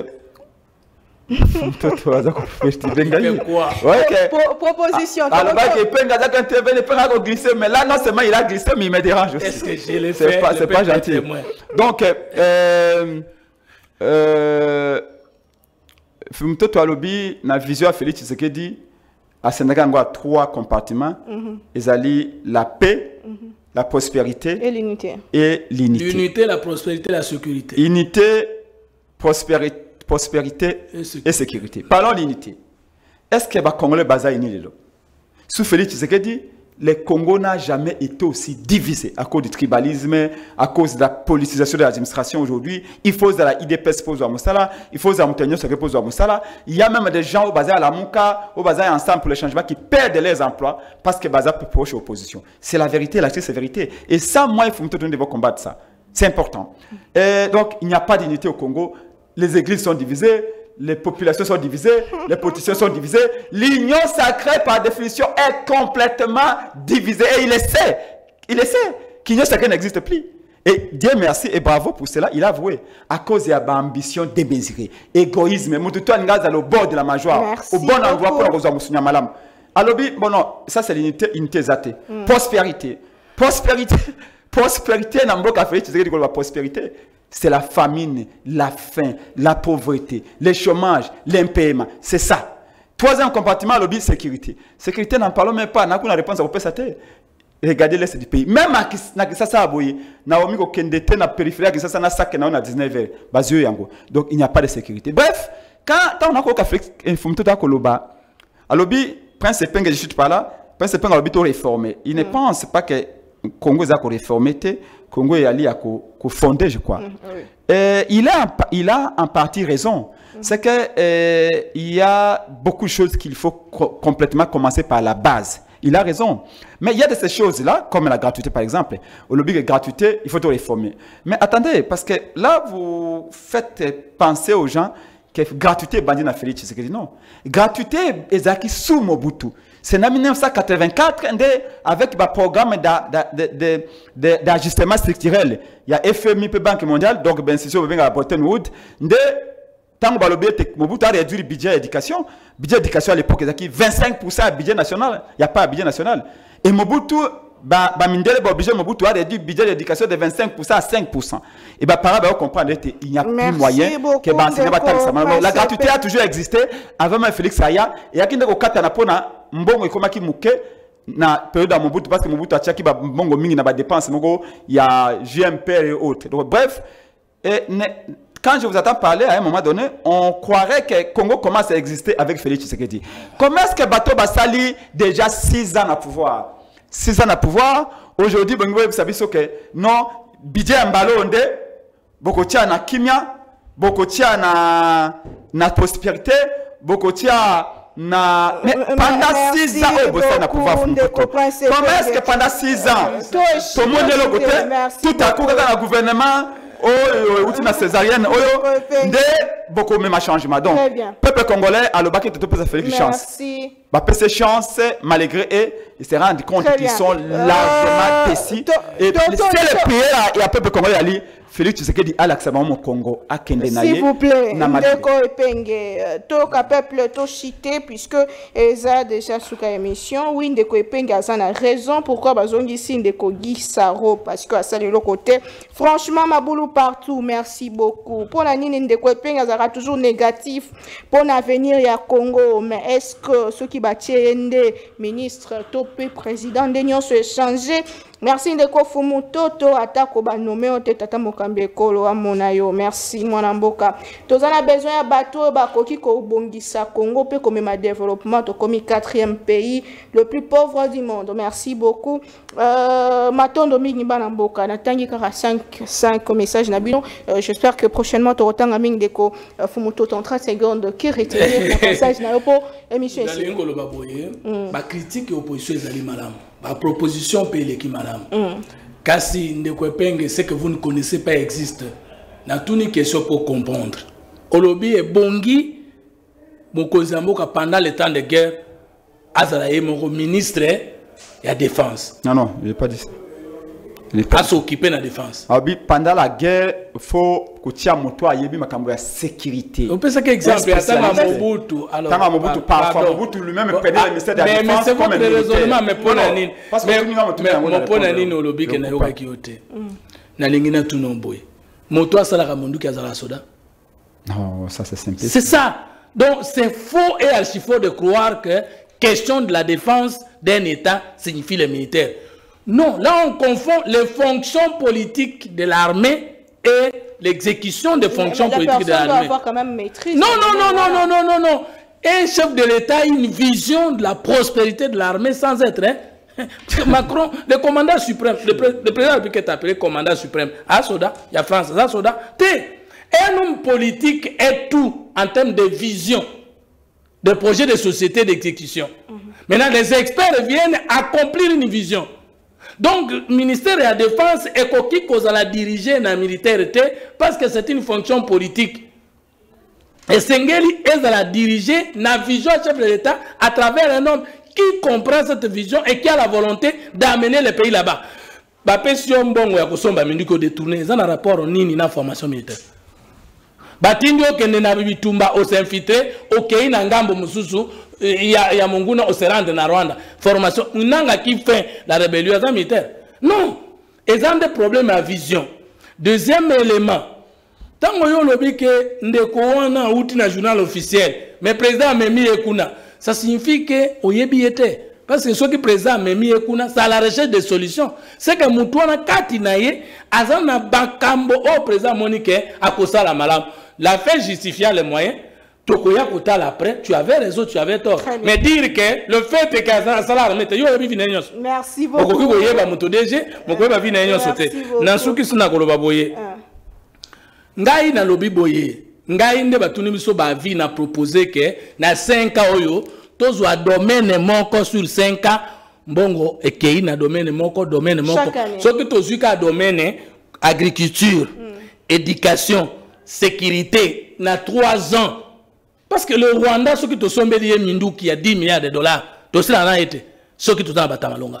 quoi? Proposition. Alors, il glisser, mais là, non seulement il a glissé, mais il me dérange aussi. Est-ce que je l'ai fait? C'est pas gentil. Donc, euh, euh, Fumtoto Alobi, na vision à Félix Tshisekedi, à Sénégal, il y a trois compartiments. Ils allient la paix, la prospérité et l'unité. Et l'unité. L'unité, la prospérité, la sécurité. Unité, prospérité. Prospérité et sécurité. Et sécurité. Parlons d'unité. est-ce que les Congolais baza ini lelo? Sous Félix Tshisekedi, le Congo n'a jamais été aussi divisé à cause du tribalisme, à cause de la politisation de l'administration aujourd'hui. Il faut que la I D P S pose à Moussala, il faut que la Montaigneuse se repose à Moussala. Il y a même des gens au bazar à la Mouka, au bazar ensemble pour les changements qui perdent leurs emplois parce que bazar peut proche l'opposition. C'est la vérité, la triste vérité. Et ça, moi, il faut me donner de combattre ça. C'est important. Et donc, il n'y a pas d'unité au Congo. Les églises sont divisées. Les populations sont divisées, les politiciens sont divisés. L'union sacrée, par définition, est complètement divisée. Et il le sait. Il le sait. Qu'union sacrée n'existe plus. Et Dieu merci et bravo pour cela. Il a avoué. À cause de l'ambition démesurée, égoïsme, au bord de la majorité, au bon endroit pour la Moussounia Malam. Alors, bon, non, ça c'est l'unité, unité zatée. Mm. Prospérité. Prospérité. Prospérité, n'a pas fait la prospérité. C'est la famine, la faim, la pauvreté, le chômage, l'impaiement. C'est ça. Troisième compartiment, lobby, sécurité. Sécurité, n'en parlons même pas. N'a pas réponse à vos pesatés. Regardez l'est du pays. Même à Kisasa Aboye, Naomi Okendete, na périphérie, Kisasa na Sak, na dix-neuf heures. Bazio Yango. Donc il n'y a pas de sécurité. Bref, quand on a encore fait un tout à Koloba, à lobby, Prince Penge, je suis pas là, Prince Penge a lobby tout réformé. Il ne pense pas que Congo a réformé. Congo est allé à fonder, je crois. Mmh, oui. euh, il, a, il a en partie raison. Mmh. C'est qu'il euh, y a beaucoup de choses qu'il faut co complètement commencer par la base. Il a raison. Mais il y a de ces choses-là, comme la gratuité par exemple. Au lobby de gratuité, il faut tout réformer. Mais attendez, parce que là, vous faites penser aux gens que gratuité, bandit n'a fait Tshisekedi. Non. Gratuité, Ezaki sous Mobutu. C'est en mille neuf cent quatre-vingt-quatre, avec le programme d'ajustement structurel. Il y a F M I, Banque mondiale, donc ben c'est sûr, à Bretton Woods. Tant que Mobutu a réduit le budget d'éducation, le budget d'éducation à l'époque, c'est vingt-cinq pour cent du budget national. Il n'y a pas de budget national. Et Mobutu, bah, bah, Mindele, bah, obligé, Mobutu a réduit le budget d'éducation de vingt-cinq pour cent à cinq pour cent. Et bah, par là, on comprend qu'il n'y a plus moyen que bah, c'est la gratuité a toujours existé avant même Félix Aya. Et il y a qui n'a pas mbongo ekomaki muke na période à Mobutu parce que Mobutu a tchaki ba mbongo mingi na ba dépenses mogo il y a G M P et autres. Donc bref, et ne, quand je vous attends parler à un moment donné, on croirait que Congo commence à exister avec Félix Tshisekedi. Comment est-ce que Bato Basali déjà six ans à pouvoir, six ans à pouvoir, aujourd'hui bongo vous savez que non budget mbalo onde boko tia na kimia, boko tia na na prospérité, boko tia na mais pendant six ans au Bossa n'a pouvoir comment est-ce que pendant six ans tout le monde est le côté tout à coup dans le gouvernement oh outil na césarienne oh de beaucoup même changement donc peuple congolais a le bac de tout peut faire chance bah c'est chance malgré et ils se rendent compte qu'ils sont largement décis et c'est le pays là et a peuple congolais ali Félix Tshisekedi a l'accès au Congo à Kendenaye. S'il vous plaît, Ndeko Epenge, toka peuple to chité puisque Eza déjà sous la émission. Oui, Ndeko Epenge a une raison pourquoi bazongi ici Ndeko Gisaro parce que à ça de l'autre côté. Franchement, Maboulou partout. Merci beaucoup. Pour la nine Ndeko Epenge sera toujours négatif pour l'avenir ya Congo. Mais est-ce que ceux qui battent Ndé ministre, topé président d'Union se changer? Merci Ndeko Fumu Toto atako ba nommé o tata mokambe kolo amona yo merci mwana mboka tozana besoin ya bato ba koki ko bongisa Congo pe comme ma développement to comme quatrième pays le plus pauvre du monde merci beaucoup euh matondo mingi bana mboka na tangi kara cinq cinq messages na bino euh, j'espère que prochainement to rotanga mingi Ndeko uh, Fumu Toto en trente secondes qui retenir le message na yo pour émission ici dans ngolo baboye ba critique et opposition ezali malamu. Ma proposition paye l'équipe madame. Mm. Kasi Ndeko Epenge, ce que vous ne connaissez pas existe. N'a tout une question pour comprendre. Olobi et Bongi, Mokozamboka pendant le temps de guerre, Azalaye, mon ministre, et la défense. Non, non, je n'ai pas dit ça. À s'occuper de la défense. Pendant la guerre, il faut que tu aies la sécurité. On peut ça qu'exemple, il y a Mobutu. Alors, Mobutu, parfois, Mobutu lui-même prenait le ministère de la défense. Mais c'est quoi le raisonnement, mais pour la ligne. Mais pour la ligne, au lobby, qui n'a pas quitté. Na lingina tout non boy. Moto ça la mondu qui a la soda. Non, ça c'est simple. C'est ça. Donc c'est faux et archi faux de croire que question de la défense d'un État signifie le militaire. Non, là on confond les fonctions politiques de l'armée et l'exécution des fonctions politiques de l'armée. Quand même maîtrise. Non, non, non, non, non, non, non, non. un chef de l'État a une vision de la prospérité de l'armée sans être... Hein, Macron, le commandant suprême, le, pré le président de la République est appelé commandant suprême. À Soda, il y a France, à Soda. Un homme politique est tout en termes de vision, de projet de société d'exécution. Mm-hmm. Maintenant, les experts viennent accomplir une vision. Donc, le ministère de la Défense est qui cause à la diriger dans la militaire parce que c'est une fonction politique. Et Sengeli est à la diriger dans la vision chef de l'État à travers un homme qui comprend cette vision et qui a la volonté d'amener le pays là-bas. Bapesio Mbongo ya kusomba mindiko détourné, ça n'a rapport nini na formation militaire. Batindio kende na bitumba o s'infiltrer o kei na ngambo mususu ya ya munguna o se rendre na Rwanda. Formation nanga qui fait la rébellion militaire. Non, ils ont des problèmes à vision. Deuxième élément, tango yo lobi ke ndeko wana outi na journal officiel, mais président Memi Ekuna, ça signifie que oyebi était. Parce que ce qui est présent, c'est à la recherche de solutions. C'est que Moutouana Katinaye, Azana Bakambo, au président Monique, à Kosa la Malam, la fait justifier les moyens, Tokoya Koutal après, tu avais raison, tu avais tort. Mais dire que le fait est qu'Azana Salar, merci beaucoup. Merci beaucoup. Nansuki Suna Kolobaboye. Ngai na lobi boye. Ngai nde batuni biso ba vie na proposé que na cinq ans oyo tous les domaines moko sur cinq ans, mbongo ekei na domaine moko, domaine moko. Ce que tous les domaine agriculture, mm. éducation, sécurité, na trois ans. Parce que le Rwanda, ce que tous sont béliers Mindu qui a dix milliards de dollars, tous cela n'a été. Ce qui tout en batamalonga.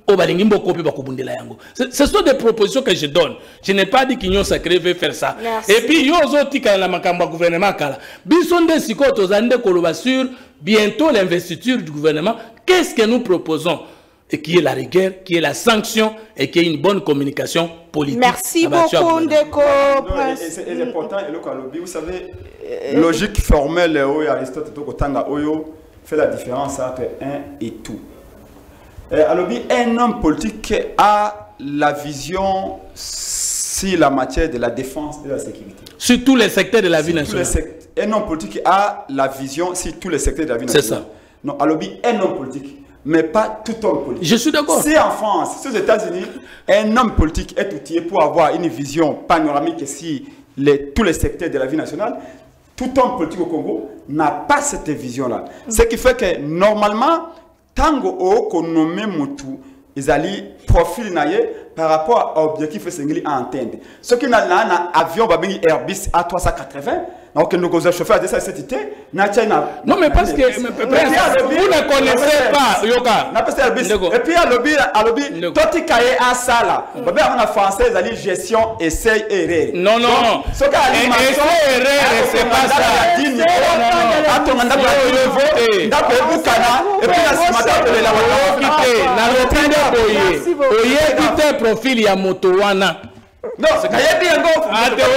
Ce sont des propositions que je donne. Je n'ai pas dit qu'Union Sacrée veut faire ça. Merci. Et puis, il y a aussi la makamba gouvernement. Bisonde Sikoto Zande Koloba sur bientôt l'investiture du gouvernement. Qu'est-ce que nous proposons? Et qui est la rigueur, qui est la sanction et qui est une bonne communication politique. Merci beaucoup, Ndeko. C'est important, vous savez, logique formelle, Aristote Tokotanga Oyo fait la différence entre un et tout. Alors, un homme politique a la vision sur la matière de la défense et de la sécurité. Sur tous les secteurs de la vie nationale. Un homme politique a la vision sur tous les secteurs de la vie nationale. C'est ça. Non, alors, un homme politique, mais pas tout homme politique. Je suis d'accord. Si en France, si aux États-Unis, un homme politique est outillé pour avoir une vision panoramique sur les, tous les secteurs de la vie nationale, tout homme politique au Congo n'a pas cette vision-là. Mm. Ce qui fait que normalement, tango o konome mutu izali profil naye par rapport à objectif singli à entendre. Ce qui n'a un avion babingi Airbus A trois cent quatre-vingts, donc nous avons chauffeur de cette cité, na China. Non mais parce que vous ne connaissez pas Yoka. Et puis à lobby à lobby toti kaye a sala. Babé en français izali gestion essai erreur. Non non non. Ce qui a essai erreur c'est pas ça. Non non. Attends, on a voté. D'après Bukana et puis la smata de la quitter na repreneur boye. Oye quitter profil ya moto wana. Non, c'est qu'il y a bien d'autres.